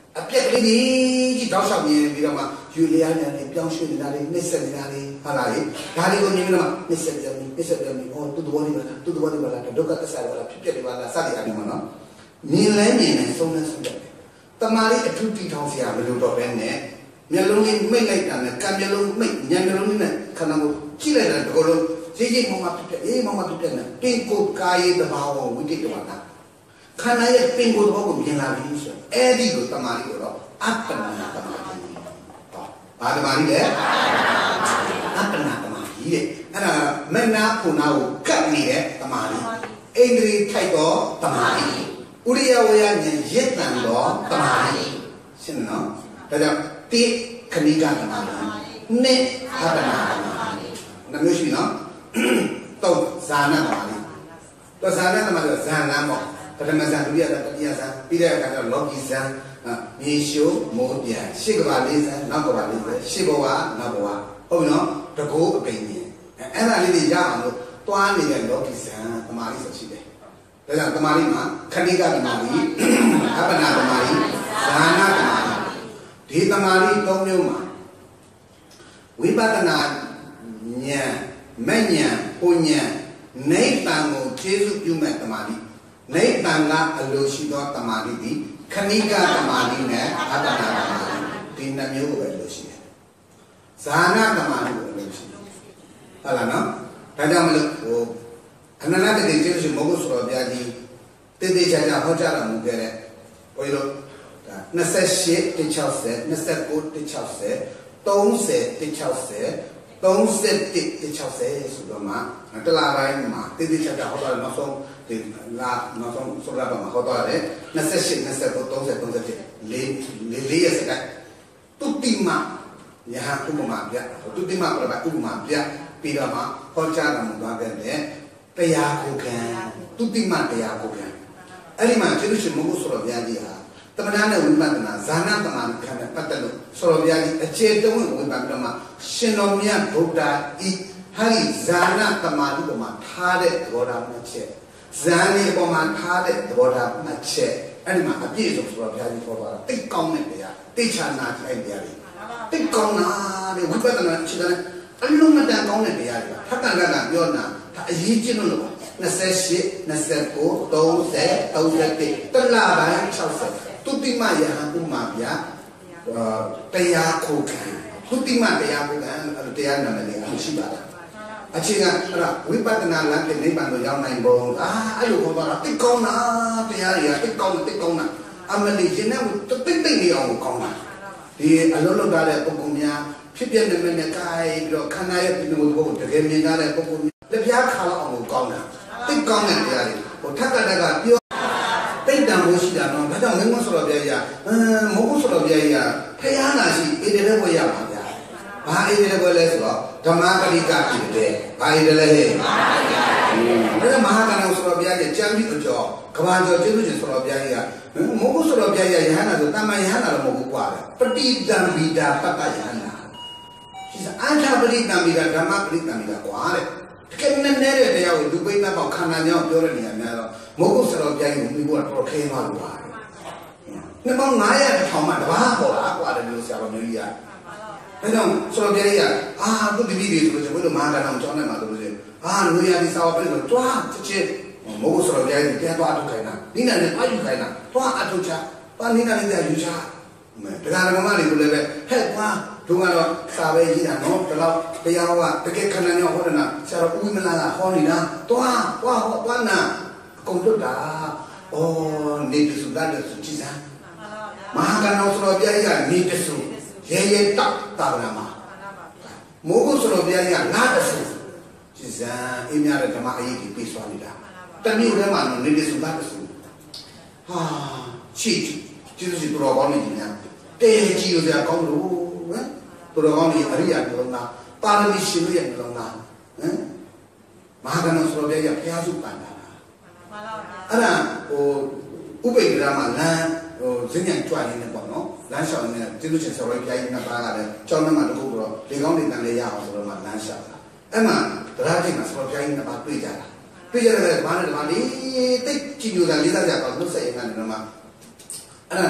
အပြက်ကလေးကြီးတောက်လျှောက်မြင်ပြီးတော့မှယူလျားနဲ့ပြောင်းရွှေ့နေတာလေးနှိမ့်ဆက်နေတာလေးဟာလားလေဒါလေးကိုမြင်ပြီးတော့မှနှိမ့်ဆက်တယ်နှိမ့်ဆက်တယ်ဟောသူ့တော်လေးပါလားသူ့တော်လေးပါလားဒုက္ခသစ္စာပါလားဖြစ်ဖြစ်တယ်ပါလားစသည်အပြင်မှာနော်မြင်လဲမြင်နေဆုံးလဲဆုံးတယ်တမာလေးအထူးတီထောင်စရာမလိုတော့ပဲနဲ့မျက်လုံးလေးမိတ်လိုက်တာနဲ့ကံမျက်လုံးမိတ်ညံမျက်လုံးလေးနဲ့ခန္ဓာကိုကြည့်လိုက်တာတကောလုံးရေးရေးမောင်မဖြစ်တယ်အေးမောင်မဖြစ်တယ်နဲ့ပင်ကိုကာယေတဘာဝဝိတိတဝနာခန္ဓာရဲ့ပင်ကိုတဘောကိုမြင်လာပြီဆိုအဲ့ဒီကိုတမာလေးကိုတော့အပ္ပနာတမာတိဘာတမာတိလဲအပ္ပနာတမာတိတဲ့အဲ့ဒါမနာဖုနာကိုကတ်နေတဲ့တမာတိအိန္ဒြေထိုက်တော့တမာတိဥရိယဝေယဉာဏ်ရစ်တန်တော့တမာတိရှင်းနော်ဒါကြောင့်တိခဏိကတမာတိနှစ်အပ္ပနာတမာတိနှမျိုးရှိနော်တော့ဇာနာတမာတိတော့ဇာနာတမာတိဇာနာပေါ့ပထမဇန်ဒုတိယဇန်တတိယဇန်ပြီးတဲ့အခါကျတော့လောကီဇန်မြေရှိုးမိုးပြန်ရှစ်ကဘာလေးဇန်နောက်ကဘာလေးဇန်ရှစ်ဘဝနောက်ဘဝဟုတ်ပြီနော်တကူအပိန်ကြီးအဲ့ဒါလေးတွေရအောင်လို့တွားနေတဲ့လောကီဇန်တမာတိဆိုရှိတယ်ဒါကြောင့်တမာတိမှာခဏိကတမာတိအပ္ပနာတမာတိဇာနာတမာတိဒီတမာတိသုံးမျိုးမှာဝိပဿနာဉာဏ်မဉဏ်ပူဉဏ်နိဗ္ဗာန်ကိုကျေစုပြုမဲ့တမာတိနိဗ္ဗာန်ကအလိုရှိသောတမာတိဒီခဏိကတမာတိနဲ့အတ္တနာတမာတိဒီနှမျိုးကိုပဲလိုရှိတယ်ဇာနာတမာတိကိုလိုရှိတယ်ဟုတ်လားနော်ဒါကြောင့်မလို့ဟိုအနန္တတတိကျေစုမဟုတ်ဆိုတော့ဗျာကြီးတည်တည်ချာချာဟောကြားတော်မူခဲ့တဲ့ဘုန်းကြီးတို့ဒါနှစ်ရှစ်တစ်၆၀ နှစ်ကိုတစ်၆၀ သုံးဆယ်တစ်၆၀ သုံးဆယ်တစ်တစ်၆၀ဆိုတော့မှတလားပိုင်းမှာတည်တည်ချာချာဟောတာနောက်ဆုံးဒီလာနောက်ဆုံးဆိုလာမှာဟောတော့တယ်နှစ်ရှစ် နှစ်ကို သုံးဆယ် သုံးဆယ်တစ်လေးလေးရဲ့စကားတုတိမယဟဥပမာပြတုတိမပြပါဥပမာပြပြီးတော့မှဟောကြားတော်မူသွားခဲ့တဲ့တရားကိုခံတုတိမတရားကိုခံအဲ့ဒီမှာကျေးဇူးရှင်မဟုတ်ဆိုတော့ဗျာကြီးဟာတမနာနဲ့ဝိပဿနာဇာနာတမန်ခံတဲ့ပတ်သက်လို့ဆိုတော့ဗျာကြီးအခြေတုံးဝင်ဝိပဿနာမှာရှင်တော်မြတ်ဗုဒ္ဓဤဟာဒီဇာနာတမန်ဒီပေါ်မှာထားတဲ့သဘောထားမှချက်ဇာနေပေါ်မှာထားတဲ့သဘောထားမှချက်အဲ့ဒီမှာအပြည့်စုံဆိုတော့ဗျာကြီးပေါ်သွားတာတိတ်ကောင်းတဲ့တရားတိတ်ချာနာတဲ့တရားတွေတိတ်ကောင်းတာတဲ့ဝိပဿနာအခြေတဲ့အလုံးမတန်ကောင်းတဲ့တရားတွေထပ်တန်ကပြောတာအရေးကြီးလို့လို့နှစ်ရှစ် နှစ်ကို သုံးဆယ် သုံးဆယ်တစ်တလပိုင်း၆၀တုတိမယဟဥမာပြတရားခုခံတုတိမတရားခုခံတရားနာမည်လေးရှိပါလားအခြေခံအဲ့ဒါဝိပဿနာလမ်းပြနိဗ္ဗာန်ကိုရောက်နိုင်ပုံအာအဲ့လိုခေါ်တာတိတ်ကောင်းတာတရားတွေကတိတ်ကောင်းတိတ်ကောင်းတာအမလီရင်နဲ့တိတ်တိတ်နေအောင်ကောင်းတာဒီအလုံးလုံးထားတဲ့ပုံပုံများဖြစ်ပြနေမဲ့နဲ့ကာယပြီးတော့ခန္ဓာရဲ့ပြမှုဘုံတကယ်မြင်ထားတဲ့ပုံပုံလက်ပြားခါလောက်အောင်ကောင်းတာတိတ်ကောင်းတဲ့တရားတွေဟိုထက်ကတက်ကပြောတိတ်တန်ဖို့ရှိတာတော့ဒါကြောင့်မင်းမဆိုတော့ပြရအမ်မဟုတ်ဆိုတော့ပြရဖျားနာရှိအေးတယ်ဘွယ်ရပါဗျာဘာအေးတယ်ဘွယ်လဲဆိုတော့ဓမ္မပရိကဖြစ်တယ်ဘာအေးတယ်လဲဟဲ့ဓမ္မပရိကဒါမဟာကဏ္ဍဆိုတော့ပြရကြံပြီးတော့ကြောကဘာကျော်ကျေးဇူးရှင်ဆိုတော့ပြရမဟုတ်ဆိုတော့ပြရယဟနာဆိုတမန်ယဟနာတော့မဟုတ်ဘူးကွာပဋိတံဗိတာပတ္တယဟနာဒီအန္တပရိတံဗိတာဓမ္မပရိတံဗိတာကွာတဲ့ကဲနဲ့တဲ့တရားကိုလူပိတ်မဲ့ပေါ့ခန္ဓာကြောင့်ပြောတဲ့နေရာများတော့မဟုတ်ဆိုတော့ပြိုင်ကိုပြီးဖို့တော့ခဲသွားလို့ပါနှစ်ပေါင်းငါးရာတစ်ထောင်မှတဘာပေါ်လာကွာတယ်လို့ဆရာတော်မျိုးကြီးကဒါကြောင့်ဆိုတော့ပြိုင်ကအာသူတပည့်တွေဆိုလို့ကျွန်တော်မဟာကဏ္ဍအောင်ကျောင်းထဲမှာလို့ဆိုရင်အာလူရည်စာဝတ်ပြီးတော့တွားချက်ချင်းမဟုတ်ဆိုတော့ပြိုင်ကိုပြန်သွားထုတ်ခိုင်းတာနိနာနဲ့အယူခိုင်းတာတွားအထုတ်ချတွားနိနာနဲ့ယူချမဲတရားဓမ္မတွေကိုလည်းပဲဟဲ့ကွာတို့ကတော့စာပဲရေးတာနော်ဒါတော့တရားဟောတကယ်ခန္ဓာညောဟောတယ်နာဆရာတော်ဦးဝိမလာကဟောနေတာတွားတွားဟောတွားနာအကုန်လွတ်တာဩနေတစုတတ်တဲ့စုကြည်စမ်းမဟာကဏ္ဍဆိုတော့ပြရိကနေတစုရဲရဲတောက်တာဗနာမှာမိုးကုဆိုတော့ပြရိကနာတစုကြည်စမ်းအင်းများတဲ့ဓမ္မအရေးကြီးပြေးစွာနေတာတမျိုးထဲမှာနေတစုတတ်တဲ့စုဟာရှိကြည့်ကြည့်တော်ကောင်းနေကြများတဲကြည့်ရကြကောင်းလို့ဟမ်တော်တော်ကောင်းနေအရိယာပြောတာပါရမီရှင်လို့ရပြောတာဟမ်မဟာကဏ္ဍဆိုတော့ပြရိကဘုရားစုပန်တာအဲ့ဒါဟိုဥပိ္ပဒရာမှာလမ်းဟိုဈဉ္ဉံကြွရင်းနဲ့ပေါ့နော်လမ်းလျှောက်နေကျေးဇူးရှင်ဆရာတော်ဘုရားကြီးနဲ့ပါလာတယ်ကျောင်းထဲမှာတခုတော့လေကောင်းလေတန်လေးရအောင်ဆိုတော့မှလမ်းလျှောက်တာအဲ့မှာတရားထိပ်မှာဆရာတော်ဘုရားကြီးနဲ့ပါတွေ့ကြတာတွေ့ကြတယ်ဘာနဲ့ဘာလေးတိတ်ကြည့်လို့လေးစားကြပါလို့စိတ်အင်းကနေတော့မှအဲ့ဒါနဲ့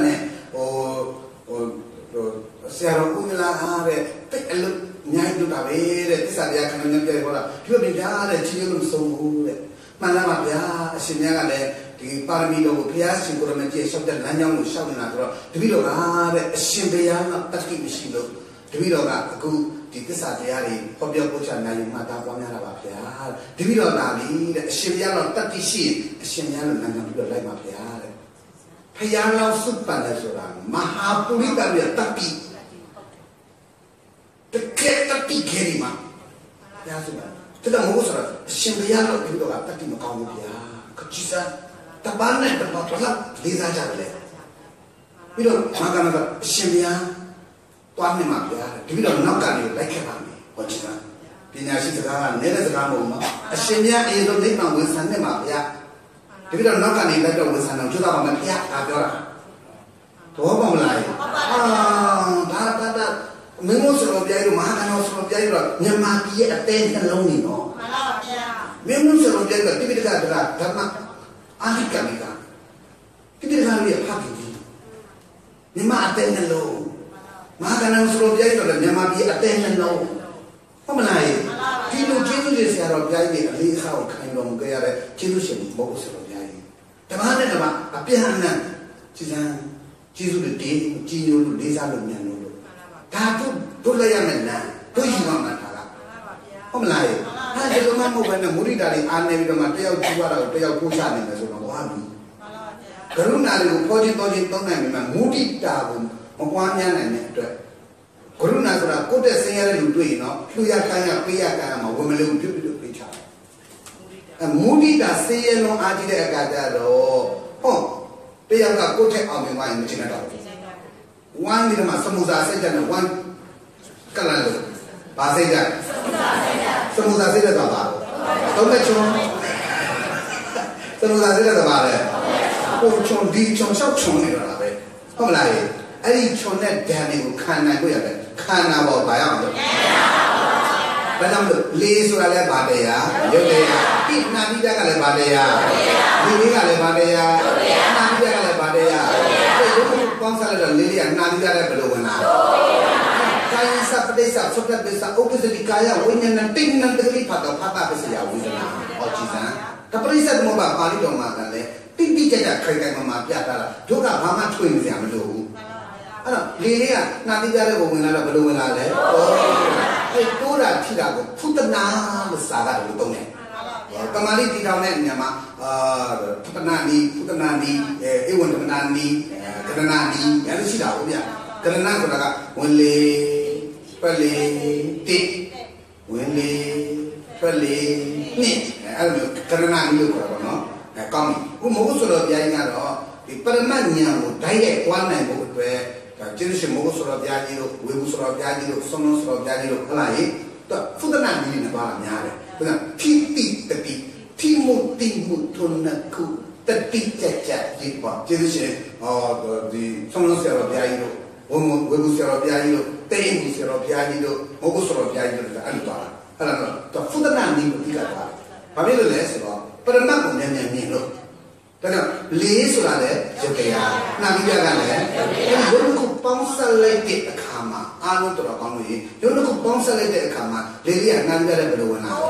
oh oh siapa pun lah ada, tapi elu nyai tu tak beri, kisah dia kan nyai orang, dia biar ada cium sungguh, mana macam asalnya kan di parmido biasa sih kalau macam sebab nanya musyawarah nak, tapi lo ada asalnya nak tak kisi lo, tapi lo aku di kisah dia ni, kau dia bukan nanya mata kau ni apa biar, tapi lo nari asalnya lo tak kisi, asalnya lo nanya tu lain apa biar. Payah lau supan dah seorang, mahapuri kami tapi, dekat tapi kiri mah, ya sudah. Tidak mahu seorang, sembilan lau kita lau tapi macam dia, kecisa, tabanan tempat pasal desa jalan. Bila makan apa sembilan, tuan ni mah dia, bila nak kali lagi kami, kecisa. Pinjasi sekarang, nera sekarang mah, sembilan itu ni mah bukan ni mah dia. Tapi kalau nak kan ini dah urusan, kita orang macam apa orang? Tuh apa mulai? Ah, dah dah dah. Memang sebab dia itu mahal kan, sebab dia itu nyamah dia attention loni no. Memang sebab dia itu, tapi dia kata dharma ahli kami kan. Kita dah lihat hati ini. Nyamah attention lo. Mahal kan sebab dia itu nyamah dia attention lo. Apa mulai? Kilo kilo dia siapa dia ini lihat kain dong gaya ada kilo sih mau sebab. Tapi mana nama? Apa yang mana? Cijang, cizu tu dia, cizu tu dia selalu nyanyi tu. Tapi tu layan mana? Tu hilang mana? Apa lagi? Hanya tu mana mungkin murid dari ane itu mana? Tiada juara, tiada pusat ni macam mana? Kalau nak itu projek projek tu ni memang murid dah pun macamnya ni tu. Kalau nak surat kode senyara lu tu ini, lu yang kaya kaya kaya mau memelu tu tu percaya. Mudi dah saya no aji dek kata do, oh, dia yang kau cek awam wine macam mana tahu? Wine ni nama semuza saja na wine kalah do, bahasa saja. Semuza saja tu apa? Tahu macam? Semuza saja tu apa? Oh, cong di cong siapa cong ni orang apa? Apa lagi? Ada cong ni dah ni bukan nak kau ya kan? Kan apa bayang tu? Macam tu, lesu ada pada ya, jadi ini nabi dah kalau pada ya, ini kalau pada ya, nabi dah kalau pada ya, itu bangsa ada lili yang nabi dah belum benar. Kaya sab desa, sudah desa, oke sedih kaya, wujudnya nanti nanti kali pada pada apa sih ya wujudnya, oh cina. Tapi desa mau bawa balik dong makan le, pipi jaga kerja mama biasa, juga mama twin siapa tu. Ada lili ya, nabi dah belum benar belum benar le. Itu dah tidak aku putana besar itu tu ni. Kemarin tidak ni nama putana ni, putana ni, ewan putana ni, kerana ni, yang itu tidak aku dia. Kerana aku nak wale, pale, tik, wale, pale, ni. Kerana ni aku apa no? Kami, aku mahu suruh dia ingat oh, di permainan aku daya kuat ni aku tu. Jadi semua surat dia itu, web surat dia itu, sono surat dia itu, halai. Tak, sudah nanti ni apa ni ada. Bukan, tipi tepi, timu timu tunaku, tepi cacat jipa. Jadi semua di sono surat dia itu, web surat dia itu, temu surat dia itu, mogu surat dia itu, ada apa? Halai, tak sudah nanti tiga apa. Tapi le sebab, pernah pun yang ni lo. Karena lesu ada, jadi ya, nabi dia kan le. Yang dulu bangsa lagi kama, anu tu lah kamu ini. Dulu bangsa lagi kama, lelian nabi dia belum benar.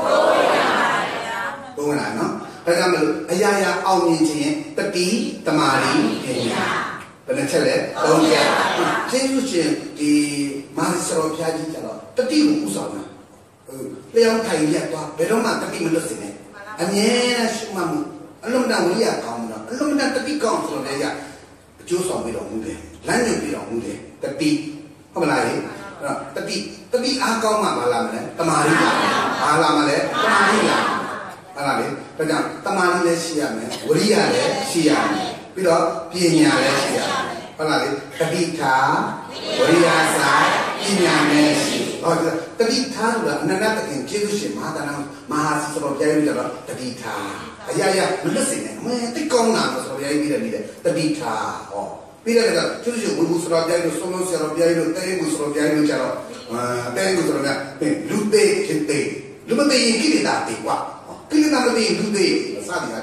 Belum benar, no? Karena malu, ayah ayah awam ini tapi temari, benar cile, tahu dia. Jadi tu di mahasiswa piaji calo, tapi usah na. Lepas kain dia tu, belum mah tapi menurut sini. Anya semua mu. Alum dah mulia kaum dah, alum dah tapi kaum tu dia, jual bidang muda, lanjut bidang muda, tapi apa lagi? Tapi tapi ah kaum apa malam ni? Temari lah, malam ni, temari lah, apa lagi? Macam temari le siapa ni? Mulia le siapa? Bila pinya le siapa? Apa lagi? Tapi ta, mulia sah, pinya le siapa? Oh, tapi ta tu lah, nana tak kena sih, mahal tanam mahasiswa jadi macam tapi ta. Ayah ayah, mana sih ni? Mana tikong nak surat dia ini dia, tapi ta, oh, bila kita, tu je, buku surat dia itu, sono surat dia itu, tenggu surat dia itu cara, tenggu surat dia, lute kita, lute ini kita tak tiwa, kita tak lute lute, sah dia ni,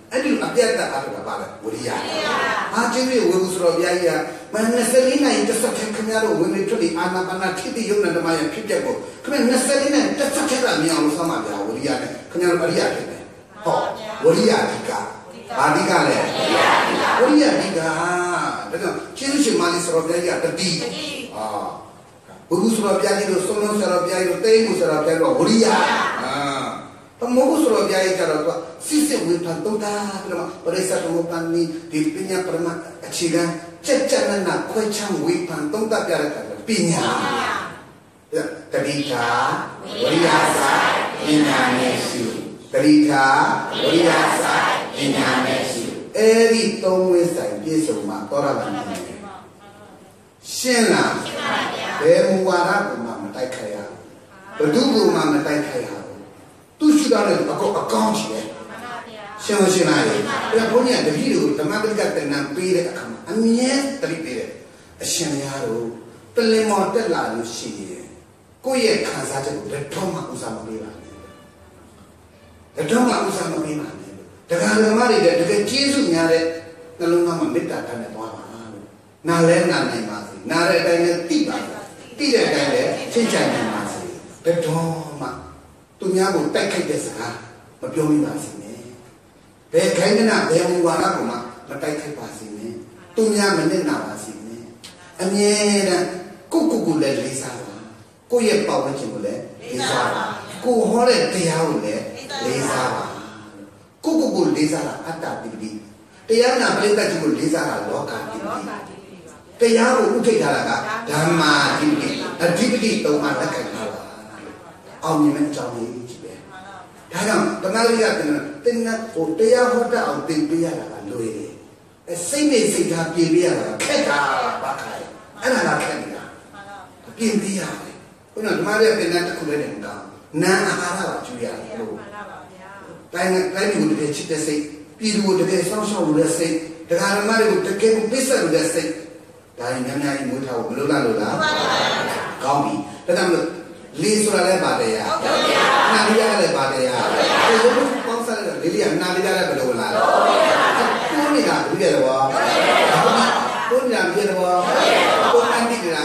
အဲ့ဒီအပြတ်တက်အားထုတ်တာပါလေဝိရိယဟာကျေးဇူးဝေဘူးဆိုတော့ဘုရားကြီးကမနစ်စလေးနိုင်တစ်ဆက်ခက်ခင်ဗျားတို့ဝင်လေထွက်လေအာနာပါနာထိတိယုံနဲ့ဓမ္မရဲ့ဖြစ်ပျက်ကိုခင်ဗျားနစ်စလေးနိုင်တစ်ဆက်ခက်ကမြင်အောင်ဆောင်းပါဗျာဝိရိယနဲ့ခင်ဗျားတို့အရိယဖြစ်တယ်ဟောဝိရိယအဓိကဘာအဓိကလဲဝိရိယအဓိကဒါကြောင့်ကျေးဇူးရှင်မာလီဆိုတော့ဘုရားကြီးကတတိအာဘုရားဆိုတော့ဘုရားကြီးတို့ဆုံးလုံးဆိုတော့ဘုရားကြီးတို့တိတ်မှုဆိုတော့ဘုရားကြီးတို့ဝိရိယအာတမောဆိုတော့ဘုရားကြီးကြတော့သူစစ်စစ်ဝေဖန်တုံးတာပြီးတော့ပရိစ္ဆေသမုပ္ပန်နီဒီပညာပရမအခြေခံစက်ကြနနာခွဲချမ်းဝေဖန်တုံးတာပြရတဲ့ပညာတတိထာဝိရိယစာပညာနဲ့ရှိတတိထာဝိရိယစာပညာနဲ့ရှိအဲ့ဒီသုံးဝိဆိုင်ပြည့်စုံမှာတော်ရပါမယ်ရှင်းလားဘယ်မူဝါဒကမှမတိုက်ခိုက်ရဘူးဘယ်သူကမှမတိုက်ခိုက်ရဘူးသူရှိတာလည်းအကောအကောင်းရှိတယ်ရှင်းရှင်းလားအဲ့ဘုန်းကြီးကတပည့်တွေကိုဓမ္မပရိကတဏ္ဍပေးတဲ့အခါမှာအမြဲတတိပေးတယ်အရှင်များတို့တလင်မော်တက်လာလို့ရှိရင်ကိုယ့်ရဲ့ခံစားချက်ကိုဘယ်တော့မှဥစားမပေးပါနဲ့ဘယ်တော့မှဥစားမပေးပါနဲ့တရားဓမ္မတွေတကယ်ကျေးဇူးများတဲ့နှလုံးသားမှာမေတ္တာတတ်နဲ့သွားပါလို့နားလဲနားနိုင်ပါစေနားတဲ့အတိုင်းနဲ့သိပါစေသိတဲ့အတိုင်းနဲ့ရှင်းချနိုင်ပါစေဘယ်တော့မှသူများကိုတိုက်ခိုက်တဲ့စကားမပြောမိပါစေနဲ့ဘယ်ခိုင်းကနာဘယ်ဝါဒကိုမှမတိုက်ခိုက်ပါစေနဲ့သူများမနစ်နာပါစေနဲ့အမြဲတမ်းကိုကိုကိုလည်းလေးစားပါကိုရဲ့ပတ်ဝန်းကျင်ကိုလည်းလေးစားပါကိုဟောတဲ့တရားကိုလည်းလေးစားပါကိုကိုကိုလေးစားတာအတ္တတိပတိတရားနာပရိသတ်ကြီးကိုလေးစားတာလောကတိပတိတရားကိုဥထိတ်ထားတာကဓမ္မာတိပတိအဓိပတိသုံးပါလက်ခံထားတာအောင်မြင်တဲ့အကြောင်းလေးကြီးပဲဒါကြောင့်တမန်တော်ကြီးကတင်တင်ဟိုတရားဟောတတ်အောင်သင်ပေးရတာကလွယ်တယ်အဲစိတ်နဲ့စိတ်ထားပြင်ပေးရတာခက်တာပါခိုင်အဲ့ဒါကခက်နေတာပြင်ပေးရတယ်ခုနကဓမ္မရဲ့ပြင်တဲ့တစ်ခုလေးနဲ့ကောင်းနာအာဟာရပါကျူရတယ်လို့တိုင်းတိုင်းကိုတကယ်ချစ်တဲ့စိတ်ပြည်သူကိုတကယ်ဆောင်းရှောက်လို့တဲ့စိတ်တရားဓမ္မတွေကိုတကယ်ကိုပြည့်စုံလို့တဲ့စိတ်ဒါရင်များများကြီးမိုးထားဖို့မလို့လားလို့လားကောင်းပြီဒါကြောင့်မလို့လေးဆိုတာလည်းပါတယ်ရနာမည်ရလည်းပါတယ်ရဒီလိုပေါင်းစားလိုက်လေးလေးကနာမည်ရလည်းဘယ်လိုလာလဲကိုးနေတာဘူးရတယ်ဗောကိုးနေတာပြည့်တယ်ဗောကိုးအန်တီကက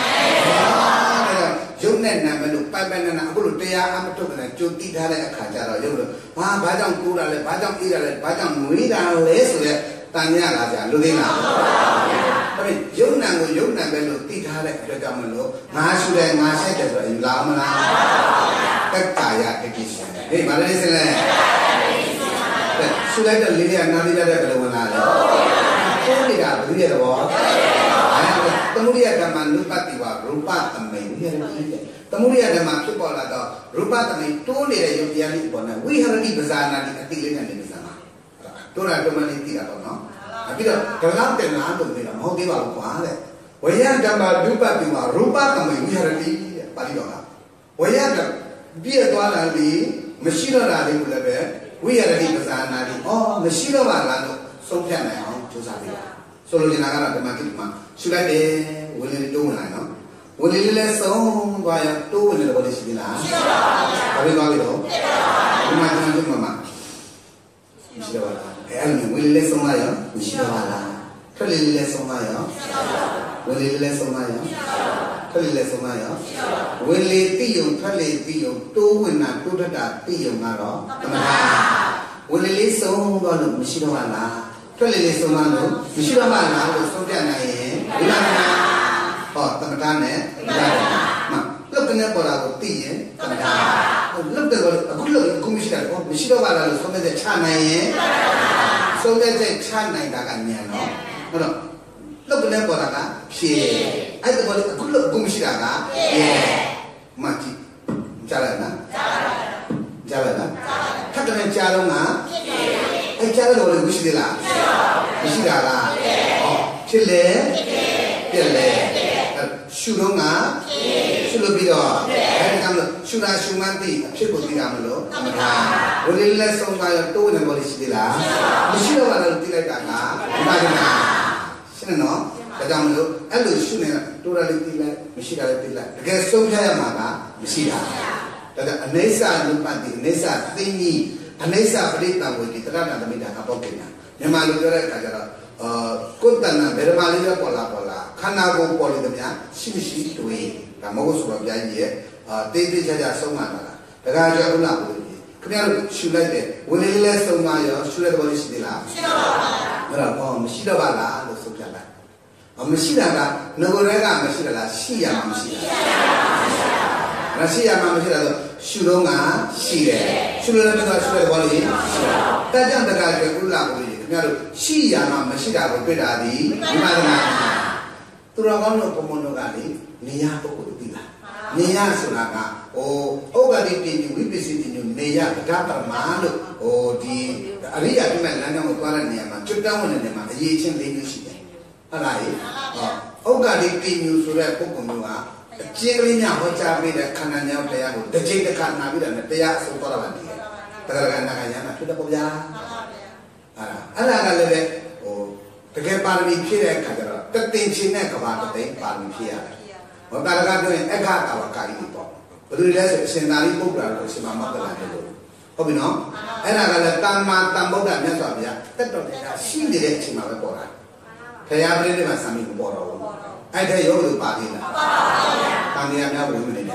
ရုပ်နဲ့နာမည်လို့ပိုင်ပိုင်နာနာအခုလိုတရားအမထုတ်ကနေကြိုတိထားတဲ့အခါကျတော့ရုပ်လို့ဘာဘာကြောင့်ကိုးတာလဲဘာကြောင့်အေးတာလဲဘာကြောင့်ငွေးတာလဲဆိုတဲ့တန်မြလာကြလူသိလားဒါပေမဲ့ယုံနာကိုယုံနာပဲလို့သိထားတဲ့အတွက်ကြောင့်မလို့ငါရှုတယ်ငါဆက်တယ်ဆိုရင်လာမလားတက္ကာယတကိရှင်ဟေးမလေးစလဲရှုလိုက်တဲ့လေးရနာလေးရတဲ့ဘယ်လိုဝင်လာလဲကိုးနေတာဘူးရဲ့တော့တမှုရိယဓမ္မနုပတိဝရူပသမိန်ဝိဟရတိတမှုရိယဓမ္မဖြစ်ပေါ်လာတော့ရူပသမိန်တိုးနေတဲ့ယုတ်တရားလေးပေါ်နေဝိဟရတိပဇာနာတိအတိလေးနဲ့နေစမ်းတိုးတာတမန်လေးသိတာပေါ့နော်ပြီးတော့ဒလတင်လားလို့ပြောတာမဟုတ်သေးပါဘူးကွာတဲ့ဝေယဓမ္မနုပတိဝရူပသမိန်ဝိဟရတိတဲ့ပါဠိတော်ကဝေယဓမ္မပြည့်သွားတာလေမရှိတော့တာလေးကိုလည်းပဲဝိဟရတိပဇာနာတိဩမရှိတော့ပါလားလို့ဆုံးဖြတ်နိုင်အောင်ကြိုးစားပေးတာဆိုလိုချင်တာကတော့ဓမ္မကိတ္တမှာရှုလိုက်တယ်ဝင်လေတိုးဝင်လာနော်ဝင်လေလည်းဆုံးသွားရတိုးဝင်လေဘောလေးရှိသေးလားရှိပါပါဘူးဘာလို့သွားပြီတော့ဒီမှာကျွန်တော်တို့မှာရှိတော့လားအဲ့လိုဝင်လေလည်းဆုံးလာရောမရှိတော့ပါလားထွက်လေလည်းဆုံးလာရောဝင်လေလည်းဆုံးလာရောထွက်လေလည်းဆုံးလာရောဝင်လေတိယုံထွက်လေတိယုံတိုးဝင်တာတိုးတတ်တာတိယုံကတော့သမထဝင်လေလေးဆုံးသွားလို့မရှိတော့ပါလားထွက်လေလေးဆုံးသွားလို့မရှိတော့ပါလားလို့ဆုံးပြနိုင်ရင်ဝိပဿနာဟောသမထနဲ့ဝိပဿနာမလုတ်ကနေပေါ်လာကိုသိရင်သမထလုတ်တယ်အခုလုတ်အခုမရှိတာဟောမရှိတော့ပါလားလို့ဆုံးဖြတ်ချက်ချနိုင်ရင်ဆုံးဖြတ်ချက်ချနိုင်တာကဉာဏ်တော့အဲ့တော့လုတ်ကနေပေါ်လာကဖြေအဲ့ဒါပေါ်အခုလုတ်အခုမရှိတာကဖြေမှတ်ကြည့်ကြားလိုက်နော်ကြားလိုက်နော်ထပ်တယ်ကြားလုံးကအဲ့ကြားလို့လည်းမရှိသေးလားမရှိတာလားဟောဖြစ်လေပြက်လေရှုတော့ကရှုလို့ပြီးတော့အဲ့ဒါကမလို့ရှုတာရှုမှန်းသိအဖြစ်ကိုသိတာမလို့မထားဝိလိလက်ဆုံးသွားရတိုးနေပေါ်ရှိသေးလားမရှိတော့ပါလို့သိလိုက်တာကဝိပဿနာရှင်းနော်ဒါကြောင့်မလို့အဲ့လိုရှုနေတာတိုးတာလေးသိလိုက်မရှိတာလေးသိလိုက်တကယ်ဆုံးဖြတ်ရမှာကမရှိတာဒါကြောင့်အနေဆာနုပတိအနေဆာသိကြီး Anesa berita wujud terang dan tidak apa kena. Memang lu kira kira kontan bermalia pola pola. Karena aku pola itu ya sih sih tu ini. Kamu sudah janji tadi saja semua lah. Tegak aja ulah wujud. Kemudian sudah deh. Wujud le semua ya sudah boleh sih lah. Berapa? Mesti dah bala lu sudah lah. Mesti dah lah. Negara kan mesti dah lah. Siapa mesti dah. Nasi yang mana mesti dah tu. Suronga siye, suronga tu sudah boleh. Tajam dekat ke ulang boleh. Kemudian siya nama mesti dah berbeda di mana. Turang kalau pemono kali niat pokok tiga. Niat suraga. Oh, oh kali tinju, wibisi tinju niat dapat malu. Oh di Arya di mana nama tuan niat mana. Cuba mana niat mana. Ye ceng tinju siye. Alai. Oh kali tinju surat pokok niat. Cirinya hoca beda kanannya dia itu, dejeng dekat nabi dan dia sekolah lagi. Terkadang nakanya nak sudah berjalan. Ada, ada kalau le, oh, terkait parmi kira kajar, tertingginya kepada tertinggi parmi kira. Oh, terkadang tu eka tahu kali itu. Betul le, senari program tu semua makan itu. Kau bino? Ada kalau tamat tamat dan ni sahaja, terus sih dia cuma berborak. Saya beri dia masa minggu borak. Ada yang itu pagi lah. Pagi yang apa ini?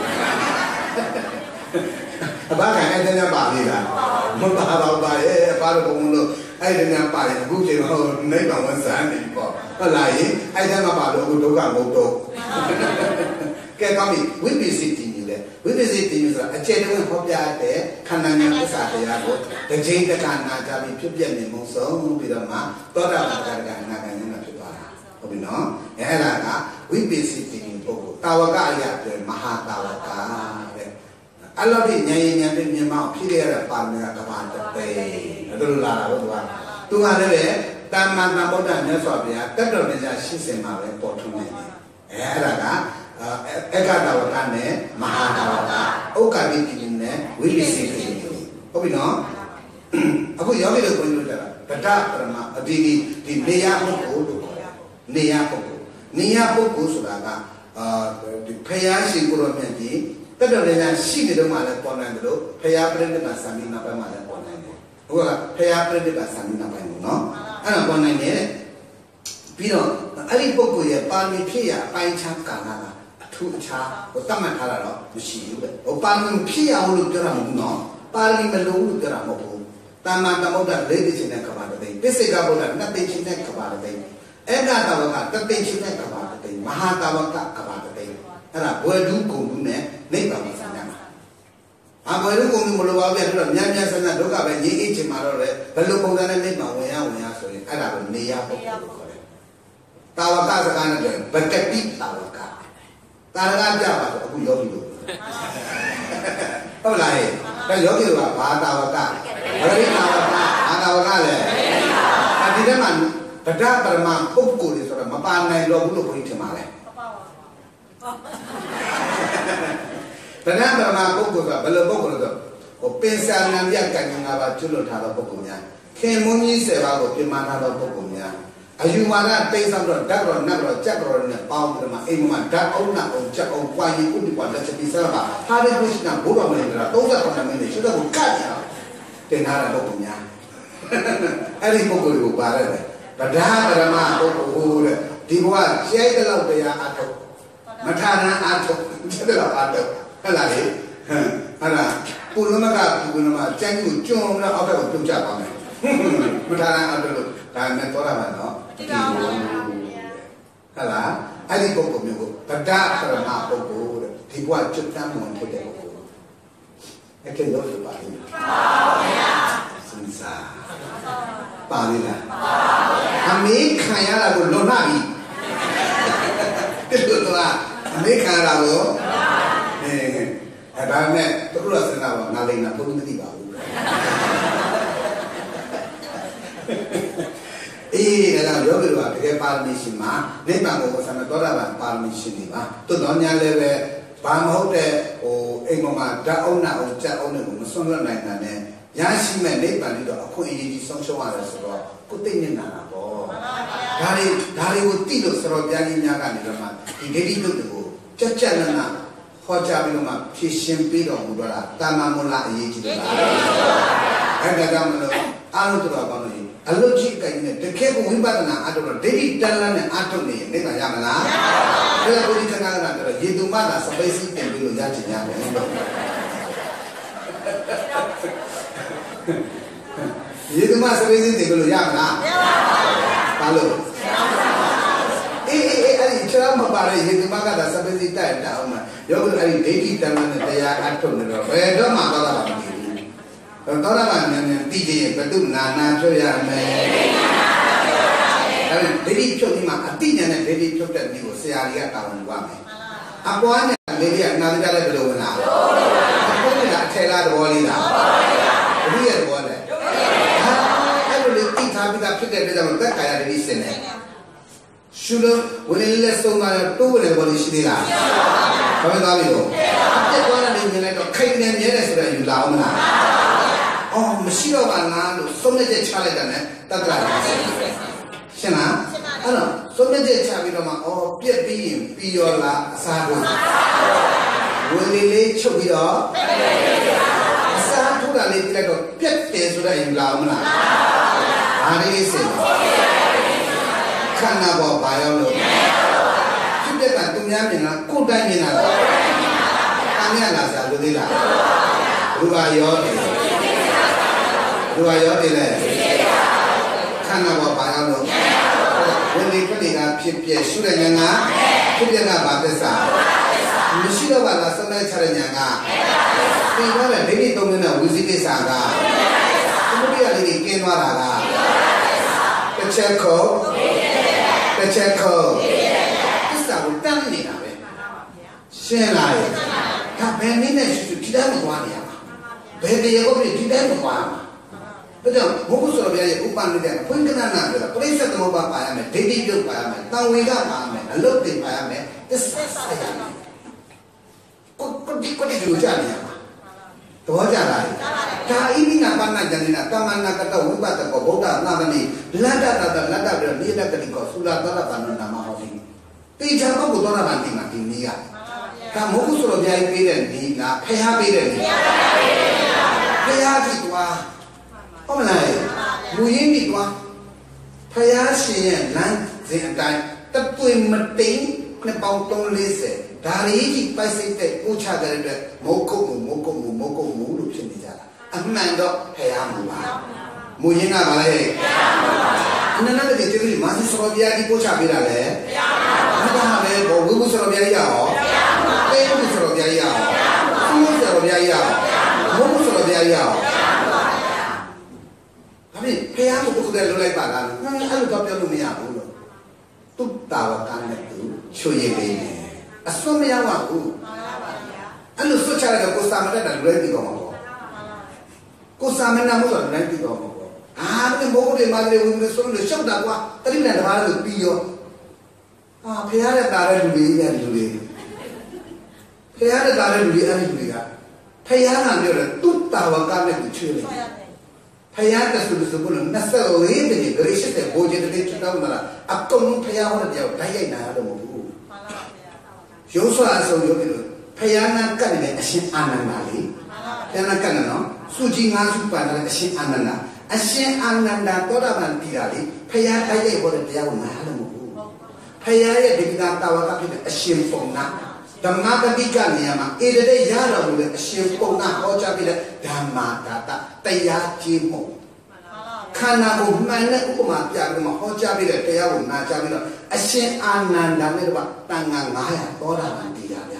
Apa kan ada yang pagi lah. Mula apa apa eh baru pengundu ada yang pagi. Bukan orang ni bangun sana ni kok. Lain ada yang baru pengundu kan pengundu. Kita kami we visiting ni le. We visiting ni lah. Ajar dia pun hobi ada. Kanannya besar dia tu. Jadi dekat nak jadi pihak ni musuh bila mah. Toda berkarga nak kan nak cuba. Hobi no. Eh lah. We visiting pokok. Tawaka ayat maha tawaka. Allah di nyai nyai di nyamau pilih ada parmera kapan terbaik. Itu lah tu kan. Tu ada le. Taman taman dan nyesabnya. Terus dia sisi mawe potong ni. Eh ada. Eka tawaka ne maha tawaka. Oka di sini ne we visiting. Hobi no. Aku yang itu pun itu lah. Kata perma di di niat pokok. Niat pokok. Niat pokok sudah kan. Payah sih kurang ni, tapi orang sih ni rumah le ponan dulu, payah berenda bahasa ni apa malah ponan ni. Orang payah berenda bahasa ni apa ni, no? Anak ponan ni, bila hari pokok ya, palmi payah, payah cap kalah, tu cap, utama kalah lo, mesti juga. Oh palmi payah ulu kerana no, palmi melu kerana mo. Taman taman dah lady cina kabar deh, pesega bola nanti cina kabar deh. Ega tawaka, nanti cina kabar deh, maha tawaka kabar deh. Ada boleh dukung ni, ni bawa sana. Apa boleh dukung mula bawa dia tu, nyam nyam sana doka be ni ini cemara le, perlu kau sana ni bawa yang yang sore. Ada pun ni apa pun. Tawaka sekarang tu, berkati tawaka. Tawaka apa tu? Aku yogi tu. Apa lagi? Kan yogi tu apa? Tawaka. Berkati tawaka, tawaka le. Tapi dia man, pada perma pukul ni seorang, apa naik lo bulu pun cemara. Pernah bermak pokok tak, belum pokok tu. Oh pensar nanti akan yang apa culur thara pokoknya. Kemunyi sebab tu mana thara pokoknya. Ayu mana pensar tu, dak ron, nak ron, cak ron ni, pau bermak. Ibu mana dak au nak au cak au kuayi pun di pada cepi sebab. Hari Krishna bukan mengira, tahu tak pernah mengira. Sudah bukan ya. Tenara pokoknya. Hari pokok itu barat. Pada bermak pokok di luar, saya dalam dia atau Matana atau jadi apa ada, kalau ni, ada pulau mereka pulau mereka jangan cuma nak apa pun cakap ni, matana ada tu, kan mentora mana? Kalau ada pokok ni, pada perma pokok, dibuat cipta mohon pun dia pokok. Ekor jauh tu paling. Sensa, paling lah. Kami kaya lagu lonabi. Itu tu lah. Ini kan ragu, eh, ada ni terus senang, nalar nak pun tidak bahu. Eh, dalam jogi dua, kita parmisi mah, ni bangku sama orang parmisi ni mah, tu donya lewe, bangku te, oh, emang ada orang ucap orang itu, musuh orang lain ni, yang si mana bangku itu, aku ini di songshong ada sebab, aku tinggal nak apa, dari dari uti tu sebab jadi nyakan di rumah, ini itu tu. Caca nana, hoja bila mak, fisiem piro mudara, tanah mula ini juga. အဲ့ဒါကြောင့်မလို့အားလုံးတို့ကောင်းလို့အလုတ်ကြီးကိုင်းနဲ့တကယ်ကိုဝိပဿနာအထုတ်တော့ဒိဋ္ဌိတန်လန်းနဲ့အထုတ်နေရင်နိဗ္ဗာန်ရမလားမရပါဘူးဒါကဘုရားခဏခဏတော့ရေတုမတာစပိတ်စီတင်ပြီးလို့ရချင်ရတယ်လို့ရေတုမစပိတ်စီတင်ပြီးလို့ရမလားမရပါဘူးဘာလို့အေးအေးအေးအဲ့ဒီချမ်းမပါတဲ့ရေတုမကတာစပိတ်စီတိုက်တာအောင်မယောဂအဲ့ဒီဒိဋ္ဌိတန်လန်းနဲ့တရားအထုတ်နေတော့ဘယ်တော့မှသွားတာမသိဘူးသောတာပန်ဉာဏ်နဲ့တည်ကြည်ဘတုနာနာဖြုတ်ရမယ်ဒါပေမဲ့ဒိဋ္ဌိဖြုတ်ပြီးမှအတိဉာဏ်နဲ့ဒိဋ္ဌိဖြုတ်တဲ့နည်းကိုဆရာကြီးကတာဝန်ယူပါမယ်အပွားနဲ့လေလေးကနားကြလဲဘယ်လိုဝင်လာလဲအပွားကအထယ်လားသဘောလေးလားဘုရားသဘောလဲဟာအဲ့လိုလေးတိထားပြီးသားဖြစ်တဲ့အတွက်ကြောင့်သက်ကာယဒိဋ္ဌိစင်တယ်ရှုလို့ဝင်လေလက်ဆုံးတာတိုးဝင်တဲ့ဘောလေးရှိသေးလားဘာပဲသွားပြီလို့အပြတ်သွားတဲ့နေမြင်လိုက်တော့ခိတ်နေမြဲတယ်ဆိုတော့ယူလာအောင်မလားအော်မရှိတော့ပါလားလို့သုံးရက်ချလိုက်တာနဲ့တတ်တာရှင်းလားအဲ့တော့သုံးရက်ချပြီးတော့မှအော်ပြက်ပြီးရင်ပြီးရောလားအစားထိုးဝင်လေလေးချုပ်ပြီးတော့အစားထိုးတာလေးပြလိုက်တော့ပြက်တယ်ဆိုတော့ယူလာအောင်မလားအားလေးစင်ခန္ဓာပေါ်ဘာရောက်လို့ဖြစ်တဲ့ကသူများမြင်လားကိုယ်တိုင်မြင်လားတာမြင်လားစားလို့သေးလားလူကရောတယ်လူကရောတယ်လေခန္ဓာပေါ်ဘာရောက်လို့ဝင်လေပြည့်ကဖြစ်ပြရှုတဲ့ဉာဏ်ကဖြစ်ပြကဘာသစ္စာမရှိတော့ပါလားသုံးလိုက်ချတဲ့ဉာဏ်ကပြီးတော့လေဒိဋ္ဌိသုံးမျိုးနဲ့ဝိသိကိစ္စကသမုဒိယလေးကင်းသွားတာကတစ်ချက်ခုတစ်ချက်ခုသစ္စာကိုတန်းနေတာပဲရှင်းလားဒါဘယ်နည်းနဲ့ဒီတိုင်းမသွားနေရမှာဘယ်တရားကိုဒီတိုင်းမသွားမှာဒါကြောင့်ဘုဟုဆိုရရဲ့ဥပနိဒေဖွင့်ကနာနာပြောတာပရိစ္ဆေသမုပ္ပါပါရမယ်ဒိဋ္ဌိပြုတ်ပါရမယ်တံဝေကပါရမယ်အလုတ်တင်ပါရမယ်သစ္စာဆက်ရမယ်ကိုကိုဒီကိုဒီလူကြနေရမှာတော့ကြလားဒါအိမိနာပါဏဉာဏ်နဲ့တမနာကတဝိပဿကောဗုဒ္ဓနာမနိလတ္တတတလတ္တပြနိဒကတိကောသုလသရပါဏနာမဟောတိတေချာပုဂ္ဂိုလ်သောတာပန်ဒီမှာဒီနည်းကဒါမဟုတ်ဘူးဆိုတော့ဘုရားကြီးပေးတဲ့နည်းလားဖျားပေးတဲ့နည်းဖျားကြည့်သွားဟုတ်မလားမူရင်းပြီးသွားဖျားရှင်ရဲ့လမ်းစဉ်အတိုင်းတပွေမတိန်နှစ်ပေါင်းသုံးလေးဆယ်ဒါလေးကြီးပိုက်စိတ်တဲ့ကိုချတဲ့အတွက်မိုးကုတ်မှုမိုးကုတ်မှုမိုးကုတ်မှုလို့ဖြစ်နေကြတာအမှန်တော့ဖျားမှုပါမူရင်းကဘာလဲအနန္တတတိတိမာသီစောဘုရားကြီးကိုချပေးတာလေဖျားပါပဲဘောဝိကုစောဘုရားကြီးရောတေယုစောဘုရားကြီးရောသုစောဘုရားကြီးရောမိုးစောဘုရားကြီးရောဒါပေမဲ့ဖျားမှုတစ်ခုတည်းလွတ်လိုက်ပါလားအဲ့လိုတော့ပြောလို့မရဘူးလို့တုတ္တဝကနဲ့သူချွေရည်ပေးတယ်အစွန်းမရပါဘူးအဲ့လိုဆွတ်ချလိုက်တော့ကိုစာမတက်တာလွဲပြီးတော့မှာပေါ့ကိုစာမနာမှုဆိုတော့လွဲပြီးတော့မှာပေါ့အာဘယ်မိုးတွေမာတွေဝင်ဆိုလို့ရှောက်တာကွာတတိနဲ့တပါးလို့ပြီးရောအာဖျားတဲ့တာတဲ့လူတွေရဲ့လူတွေဖျားတဲ့တာတဲ့လူတွေအဲ့ဒီလူတွေကဖျားကပြောတယ်တုတ္တဝကနဲ့သူချွေလိုက်ဖျားတဲ့ဆိုလို့ဆိုလို့နှစ်ဆက်လေးတည်းဂရိရှိတဲ့ဘိုးကြီးတွေချတောင်းလာအကုန်လုံးဖျားဟောတဲ့တရားကိုတိုက်ရိုက်နာရတော့မဟုတ်ဘူးရုပ်ဆွာအစုံရုပ်ပြီးလို့ဖျားနာကတ်နေတဲ့အရှင်အာနန္ဒာလေဖျားနာကတ်နေနော်စုကြီးငါးစုပါတဲ့အရှင်အာနန္ဒာအရှင်အာနန္ဒာသောတာပန်တည်တာလေဖျားတိုက်ရိုက်ဟောတဲ့တရားကိုနာရတော့မဟုတ်ဘူးဖျားရဲ့ဒီကတာဝကဖြစ်တဲ့အရှင်ပုံနာဓမ္မပတိကနေရာမှာဧရတဲ့ရတော်မူတဲ့အရှင်ပုံနာဟောကြားပြီးတဲ့ဓမ္မာဒါတတရားကြီးမှုခန္ဓာကိုမှန်တဲ့ဥပမာပြပြီးမှဟောကြားပြီးတဲ့တရားကိုနာကြားပြီးတော့အရှင်အာနန္ဒာနဲ့တပါတန်ခါငါးရာသောတာပန်တည်တာဗျာ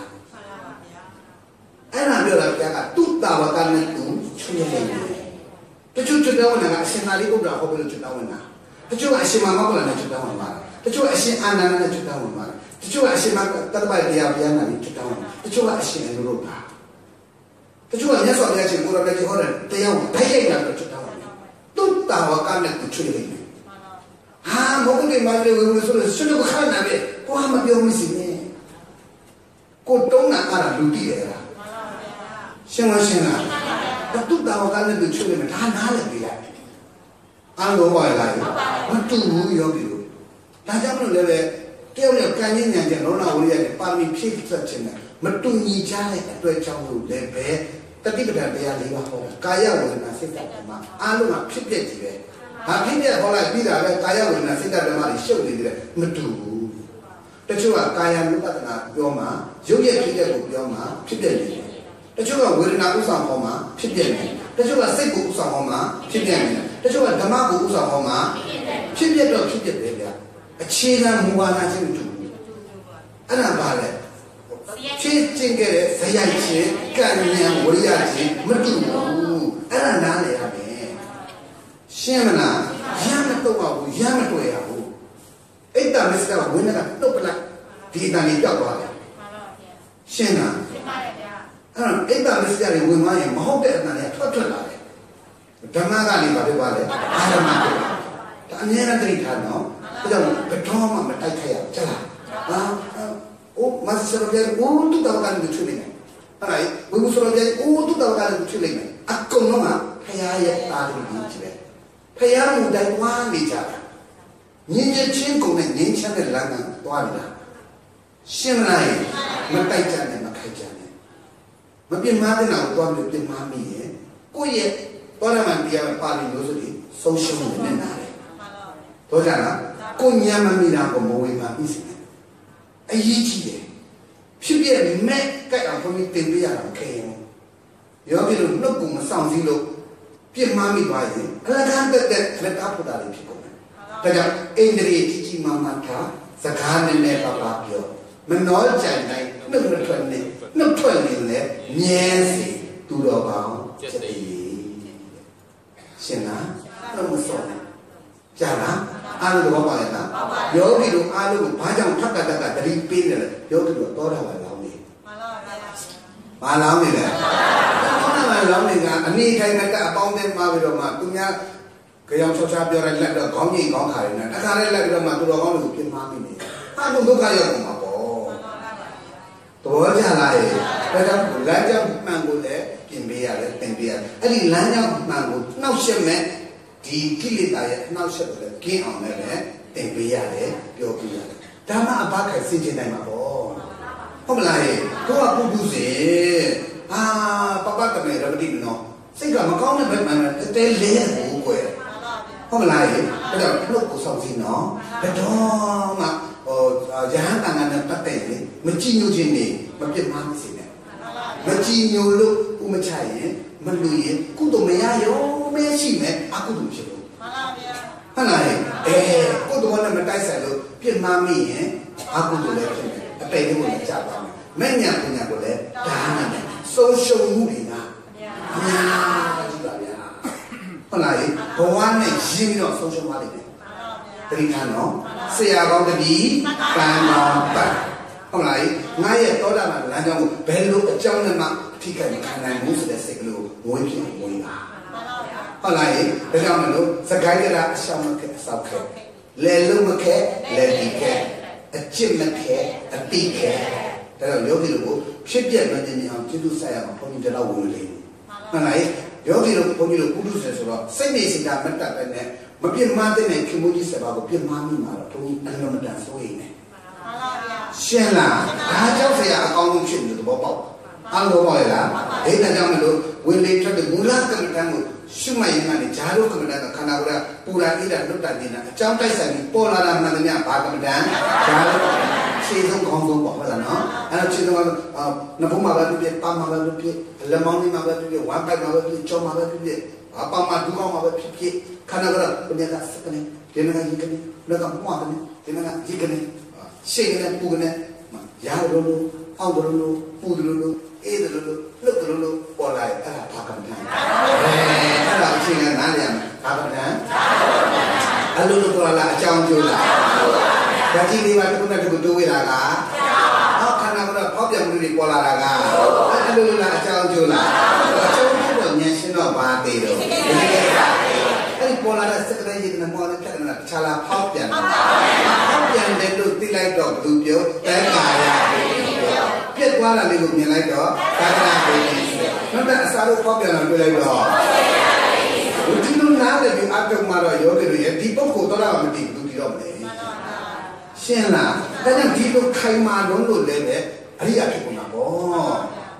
အဲ့ဒါပြောတာဗျာကတုတ္တဝကနဲ့သူချွေးနေတယ်တချို့ကျွတ်တော်ဝင်တာကအရှင်သာရိပုတ္တရာဟောပြီးလို့ကျွတ်တော်ဝင်တာတချို့ကအရှင်မမောကလနဲ့ကျွတ်တော်ဝင်ပါတချို့အရှင်အာနန္ဒာနဲ့ကျွတ်တော်ဝင်ပါတချို့ကအရှင်မတတ္တပတရားဘုရားနာပြီးကျွတ်တော်ဝင်တချို့ကအရှင်အနုရုဒ္ဓတချို့ကမြတ်စွာဘုရားရှင်ကိုယ်တော်လည်းဟောတယ်တရားကိုတိုက်ရိုက်လာတော့ကျွတ်တော်ဝင်တုတ္တဝကနဲ့သူချွေးနေတယ်ဟာမဟုတ်တယ်မလေးဝင်လို့ဆိုလို့စွတ်ကိုခါနာပဲကိုဟာမပြောမစီနဲ့ကိုတုံးတာအဲ့ဒါလူတည်ရတာရှင်းလားရှင်းလားတုတ္တဝကနဲ့သူချွေးနေမှာဒါနားလည်းပြလိုက်အားလုံးပါလာပြီမတူဘူးရောပြီလို့ဒါကြောင့်မလို့လည်းတယောက်နဲ့ကံကြီးညံကြလောနာဝိရိယနဲ့ပါမီဖြည့်သက်ခြင်းနဲ့မတူညီကြတဲ့အတွက်ကြောင့်လို့လည်းပဲတတိပဒံတရား၄ပါးဟောကာယဝေဒနာစိတ်ဓာတ်ဓမ္မအားလုံးကဖြစ်ပြကြည့်ပဲဟာဖြစ်ပြဟောလိုက်ပြီးတာပဲကာယဝေဒနာစိတ်ဓာတ်ဓမ္မတွေရှုပ်နေတယ်မတူဘူးတချို့ကကာယ ानु ပဒနာပြောမှာရုပ်ရဖြစ်တဲ့ကိုပြောမှာဖြစ်ပြနေတယ်တချို့ကဝေဒနာဥစ္စာဟောမှာဖြစ်ပြနေတယ်တချို့ကစိတ်ကိုဥစ္စာဟောမှာဖြစ်ပြနေတယ်တချို့ကဓမ္မကိုဥစ္စာဟောမှာဖြစ်ပြတော့ဖြစ်ပြပဲဗျာအခြေခံမူဝါဒချင်းမတူဘူးအဲ့ဒါပါလေဖြစ်ကျင်ခဲ့တဲ့ဇယိုက်ချင်းကံဉာဏ်ဝိရိယချင်းမတူဘူးအဲ့ဒါနားလည်ရမယ်ရှင်းမလားရမ်းမတော့ပါဘူးရမ်းမတွေ့ရဘူးအိတ်တမစ္စကဝိနကတော့ပလိုက်ဒီတန်ကြီးပြောက်သွားတယ်ရှင်းလားရှင်းပါတယ်ဗျာအဲ့တော့အိတ်တမစ္စကတွေဝင်သွားရင်မဟုတ်တဲ့အတန်ကြီးထွက်ထွက်လာတယ်ဓမ္မကလည်းဘာဖြစ်သွားလဲအာရမဖြစ်ဒါအများနဲ့တိထားနော်ဒါကြောင့်ဘယ်တော့မှမတိုက်ခိုက်ရဘူးကြားလားဟာโอ้มาสระเปียโอ้ตุตาวกันดูช่วยနေအဲ့ဒါဝိပုစရเปียโอ้ตุตาวกันดูช่วยနေအကုန်လုံးကဖရာရဲ့တာလူကြီးကြီးပဲဖရာမူတိုင်းဝါနေကြတာညင်ညချင်းကုန်နဲ့ငင်းချမ်းတဲ့လမ်းကသွားနေတာရှင်းလိုက်မတိုက်ကြနဲ့မခိုက်ကြနဲ့မပြင်းမတဲ့နောက်သွားပြီးပြင်းမမိရဲ့ကိုယ့်ရဲ့တော်ရမှန်တရားပါဠိလို့ဆိုပြီးဆုံးရှုံးနေတာလေတော့ကြလားကိုညံမမိတာကိုမဝေပါပြီးစတယ်အရေးကြီးတယ်ဖြစ်ပြမဲ့ကြိုက်အောင်ဘုန်းကြီးတင်ပြရတာခဲရင်ရောပြီးလို့နှုတ်ကူမဆောင်စည်းလို့ပြစ်မှားမိသွားရင်အလကားတက်တက်လက်ကားဖုတာတွေဖြစ်ကုန်တယ်ဒါကြောင့်အိန္ဒြေကြီးကြီးမားမားထားစကားနဲ့နဲ့ပါပါပြောမနှောကြိုင်တိုင်းနှုတ်မထွက်နေနှုတ်ထွက်နေလေမြဲစီသူတော်ကောင်းချက်တည်းရှင်လားတော့မစောကြာလားအားလုံးတော့ပါရဲ့လားယောဂီတို့အားလုံးကိုဘာကြောင့်ထပ်ကတက်ကတတိပေးတယ်လဲယောဂီတို့တောတာပါလောင်းနေမှန်ပါဗျာဘာလောင်းနေလဲတောတာပါလောင်းနေကအနိခိုင်မတက်အပေါင်းနဲ့မှာပြီးတော့မှသူများကြောင်ချောချာပြောလိုက်လက်တော့ခေါင်းကြီးခေါင်းခါရနေတခါလေးလက်ပြီးတော့မှသူတော်ကောင်းတွေကိုပြင်မှားပြီးနေအားလုံးဒုက္ခရောက်ကုန်မှာပေါ့တော်ကြလားရဲ့ဒါကြောင့်လမ်းကြောင်းမှန်ကိုလည်းပြင်ပေးရတယ်ပြင်ပေးရတယ်အဲ့ဒီလမ်းကြောင်းမှန်ကိုနှောက်ရှက်မဲ့ဒီကိလေသာရဲ့နှောက်ရှက်တဲ့ကင်းအောင်လည်းတင်ပေးရတယ်ပြောပြရတယ်ဒါမှအဘခိုင်စင်ကျင်နိုင်မှာပေါ့ဟုတ်မလားဟဲ့ကိုကပူပူစေအာပပတမေရမတိနော်စိတ်ကမကောင်းတဲ့ဘက်မှာတဲလဲဘူးကွယ်ဟုတ်မလားဟဲ့အဲ့တော့နှုတ်ကိုဆောင်စီနော်ဘယ်တော့မှဟိုရဟန်းတန်ခါနဲ့ပတ်သက်ရင်မကြည်ညိုခြင်းနေမပြတ်မှားစေနဲ့မကြည်ညိုလို့ဥမချရင်မလူရင်ကုသိုလ်မရရောမဲရှိမယ်အကုသိုလ်ဖြစ်လို့မှန်ပါဗျာဟုတ်လားအဲကုသိုလ်နဲ့မတိုက်ဆိုင်လို့ပြစ်မှားမိရင်အကုသိုလ်လည်းဖြစ်မယ်အတိတ်ကိုလည်းကြာသွားမယ်မဲ့ညာပညာကိုလည်းဒါနဲ့ဆုံးရှုံးမှုတွေကအများကြီးပါဗျာဟုတ်လားဘဝနဲ့ရင်းပြီးတော့ဆုံးရှုံးသွားလိမ့်မယ်တတိယနော်ဆရာကောင်းတပည့်ကံကောင်းပတ်ဟုတ်လားငါရဲ့တောတာမှာလမ်းကြောင်းကိုဘယ်လိုအကြောင်းနဲ့မှထိခိုက်မခံနိုင်ဘူးဆိုတဲ့စိတ်ကလေးကိုဝင်းပြဝင်ပါဟုတ်လားဒါကြောင့်မလို့စကိုင်းကြတာအရှောင်းမခဲအဆောက်ခဲလဲလုံးမခဲလဲတီခဲအချစ်မခဲအတိခဲဒါကြောင့်ယောဂီတို့ကိုဖြစ်ပြမတင်အောင်ကျေးဇူးဆက်ရအောင်ဘုန်းကြီးတို့ဝင်လေဟုတ်လားယောဂီတို့ဘုန်းကြီးတို့ကုသဆယ်ဆိုတော့စိတ်နေစိတ်ဓာတ်မတက်ပဲနဲ့မပြတ်မတဲ့နဲ့ခင်မိုးကြီးဆက်ပါကိုပြတ်မမိမှာတော့ဘုန်းကြီးအလုံးမတန်စိုးရိမ်နေရှင်းလားဒါကြောင့်ဆရာအကောင်းဆုံးဖြစ်နေသဘောပေါက်အားလုံးပါရဲ့လားအဲ့ဒါကြောင့်မလို့ဝင်လေထွက်တဲ့မူလကမ္မဋ္ဌာန်းကိုရှုမှတ်ရင်ကနေဂျာတို့ကမ္မဋ္ဌာန်းကခန္ဓာကိုယ်ကပူရာဣဒလွတ်တတ်နေတာအကြောင်းတိုက်ဆိုင်ပြီးပေါ်လာတာမှန်သမျှဘာကမ္မဋ္ဌာန်းဂျာတို့ခြေဆုံးခေါင်းဆုံးပေါ့ဟုတ်လားနော်အဲ့တော့ခြေဆုံးကနဖုံးမှာပဲပြည့်ပါမှာပဲပြည့်လက်မောင်းလေးမှာပဲပြည့်ဝမ်းပိုက်မှာပဲပြည့်ချောမှာပဲပြည့်အပမှာဒုကောင်းမှာပဲဖြစ်ဖြစ်ခန္ဓာကဘယ်နဲ့ကစကနေဒီနေ့ကဒီကနေလောကပွားကနေဒီနေ့ကဒီကနေရှေ့ကနေပူကနေရာလို့လို့အောက်လို့လို့ပူလို့လို့အေးလို့လို့လှုပ်လို့လို့ပေါ်လာအဲ့ဒါဘာကမ္မဋ္ဌာန်းအဲ့ဒါအချိန်ကနားရမယ်ဘာကမ္မဋ္ဌာန်းအလိုလိုပေါ်လာအကြောင်းကျိုးလားဓာတ်ကြီးလေးပါတစ်ခုနဲ့တစ်ခုတိုးဝေးတာကဟောခန္ဓာကဖောက်ပြန်မှုတွေပေါ်လာတာကအလိုလိုလားအကြောင်းကျိုးလားအကြောင်းကျိုးတော့ဉာဏ်ရှင်းတော့ဘာသေးတော့အဲ့ဒီပေါ်လာတဲ့စက္ကန့်ကြီးကမောနဲ့ဖြတ်နေတာတခြားလားဖောက်ပြန်တာဖောက်ပြန်တယ်လို့သိလိုက်တော့ဘယ်လိုပြောတန်ခါရပြက်သွားတာလေးကိုမြင်လိုက်တော့သာသနာ့ကိုနောက်တဲ့အစားလို့ဖောက်ပြန်လာတွေ့လိုက်တော့ဒီလိုနားလည်းဒီအတုံမှာတော့ယောဂီတို့ရဲ့ဒီပုဂ္ဂိုလ်တော့မသိဘူးဒီတော့မလဲရှင်းလားဒါကြောင့်ဒီလိုခိုင်မာလုံးလို့လည်းပဲအရိယာဖြစ်ကုန်တာပေါ့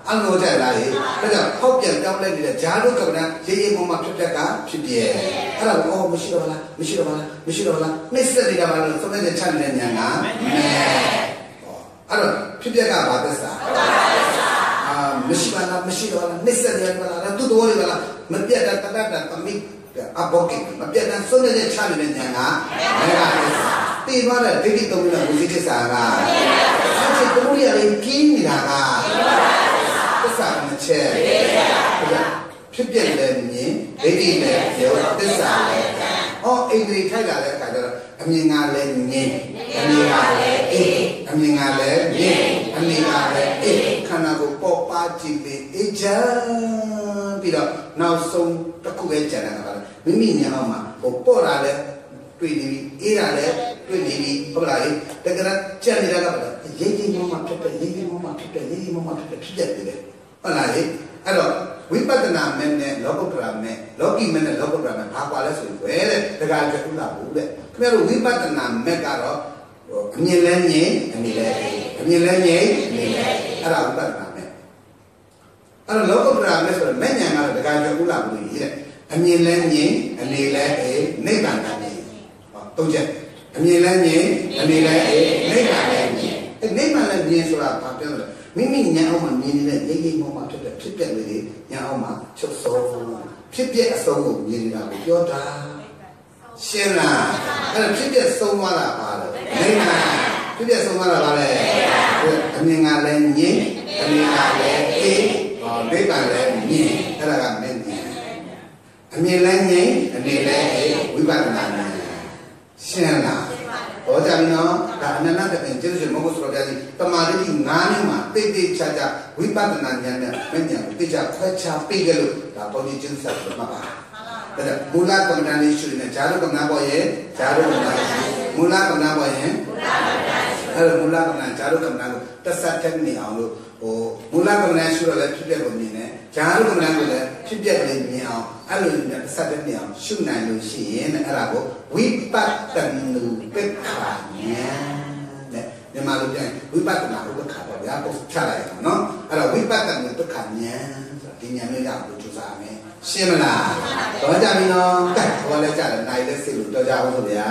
အလိုကြလာရေဒါကြောင့်ဟောက်ပြန်တောင်းလိုက်နေတဲ့ဂျာတို့ကမ္ဘာရေးရေးပေါ်မှာဖြစ်တဲ့ကဖြစ်ပြဲအဲ့ဒါကိုအော်မရှိတော့လားမရှိတော့လားမရှိတော့လားနှိစ္စတွေကဘာလို့သုံးတဲ့ချမ်းတဲ့ညာကမဲအဲ့တော့ဖြစ်ပြက်ကဘာသစ္စာအာမရှိပါလားမရှိတော့လားနှိစ္စတွေကဘာလားသူ့တော်တွေကလားမပြတ်တာတတ်တာတမိအဘောကိမပြတ်တာသုံးတဲ့ချမ်းတဲ့ညာကမဲကတေသွားတဲ့ဒိဋ္ဌိသုံးမျိုးကဝိသိကိစ္စကအဲ့ဒီတို့ရရင်ကင်းနေတာကသစ္စာတစ်ချက်ဖြစ်ပြတယ်မြင်ဒိဋ္ဌိနဲ့ရောသစ္စာလည်းဟောအိန္ဒြေထိုက်လာတဲ့အခါကျတော့အမြင်ကလည်းမြင်အမြင်ကလည်းအေးအမြင်ကလည်းမြင်အမြင်ကလည်းအေးခန္ဓာကိုယ်ပေါ်ပါကြည့်ပြီးအေးချမ်းပြီးတော့နောက်ဆုံးတစ်ခုပဲကြံတာကပါမိမိညာအောင်မှာဟိုပေါ်လာတဲ့တွေ့နေပြီအေးရတယ်တွေ့နေပြီဟုတ်လားတကယ်ကြံနေတာကပါရေးကြီးမှမှဖြစ်တယ်ရေးကြီးမှမှဖြစ်တယ်ရေးကြီးမှမှဖြစ်တယ်ဖြစ်တယ်ဟုတ်လားအဲ့တော့ဝိပဿနာမဲ့နဲ့လောကုတ္တရာမဲ့လောကီမဲ့နဲ့လောကုတ္တရာမဲ့ဘာကွာလဲဆိုရင်ဘယ်တဲ့တက္ကရာကျွတ်လာဘူးတဲ့ခင်ဗျားတို့ဝိပဿနာမဲ့ကတော့အမြင်လဲမြင်အမြင်လဲအမြင်လဲမြင်အမြင်လဲအဲ့ဒါဝိပဿနာမဲ့အဲ့တော့လောကုတ္တရာမဲ့ဆိုတော့မဲ့ညာကတော့တက္ကရာကျွတ်လာဘူးကြီးတဲ့အမြင်လဲမြင်အနေလဲအေးနိဗ္ဗာန်ကမြင်သုံးချက်အမြင်လဲမြင်အနေလဲအေးနိဗ္ဗာန်လဲမြင်အဲ့နိဗ္ဗာန်လဲမြင်ဆိုတာဘာပြောလဲမိမိညာအောင်မှာမြင်နေတဲ့ရိပ်ရိပ်မောမှာဖြစ်တဲ့ဖြစ်ပျက်လေးတွေညာအောင်မှာချုပ်ဆုံးဖြစ်ပျက်အဆုံးကိုမြင်နေတာကိုပြောတာရှင်းလားအဲ့ဒါဖြစ်ပျက်ဆုံးသွားတာပါလေနိဗ္ဗာန်ဖြစ်ပျက်ဆုံးသွားတာပါလေအမြင်ကလည်းမြင်အမြင်ကလည်းအေးနိဗ္ဗာန်လည်းမြင်အဲ့ဒါကမြင်အမြင်လည်းမြင်အနေလည်းအေးဝိပဿနာဉာဏ်ရှင်းလားဟောကြပြီနော်ဒါအနန္တတပင်ကျေးဇူးရှင်မဟုတ်ဆိုတော့ဒီတမာတိငါးမျိုးမှာတိတ်တိတ်ချာချာဝိပဿနာဉာဏ်နဲ့မဉာဏ်ကိုတိကျခွဲခြားပေးကြလို့ဒါပေါ်ကြီးကျေးဇူးဆက်လို့မှာပါဒါကြောင့်မူလကမ္မဋ္ဌာန်းလေးရှိနေဂျာရုကမ္မဋ္ဌာန်းပေါ်ရဲ့ဂျာရုကမ္မဋ္ဌာန်းမူလကမ္မဋ္ဌာန်းပေါ်ရဲ့အဲ့ဒါမူလကမ္မဋ္ဌာန်းဂျာရုကမ္မဋ္ဌာန်းကိုတက်ဆက်တက်နေအောင်လို့ဟိုမူလကမ္မဋ္ဌာန်းရှိတော့လည်းဖြစ်ပျက်ကိုမြင်တယ်ဂျာရုကမ္မဋ္ဌာန်းကိုလည်းဖြစ်ပျက်လေးမြင်အောင်အဲ့လိုတက်ဆက်တက်နေအောင်ရှုနိုင်လို့ရှိရင်အဲ့ဒါကိုဝိပဿနုပက္ခဉာဏ်တဲ့မြန်မာလိုပြန်ဝိပဿနာဥပ္ပခါပေါ့ဗျာပုံချလိုက်အောင်နော်အဲ့တော့ဝိပဿနာဥပ္ပခါဉာဏ်ဆိုတာဒီဉာဏ်မျိုးရအောင်ကြိုးစားမယ်ရှင်းမလားတော့ကြပြီနော်ကဲဟောလဲကြတယ်နိုင်လဲစိတ်လို့တော့ကြအောင်လို့ဗျာ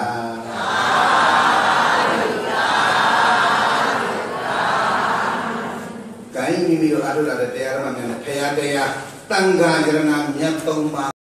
ကိုင်းမိမိတို့အားထုတ်လာတဲ့တရားဓမ္မများနဲ့ဖရာတရားတန်ခါရဏမြတ်သုံးပါ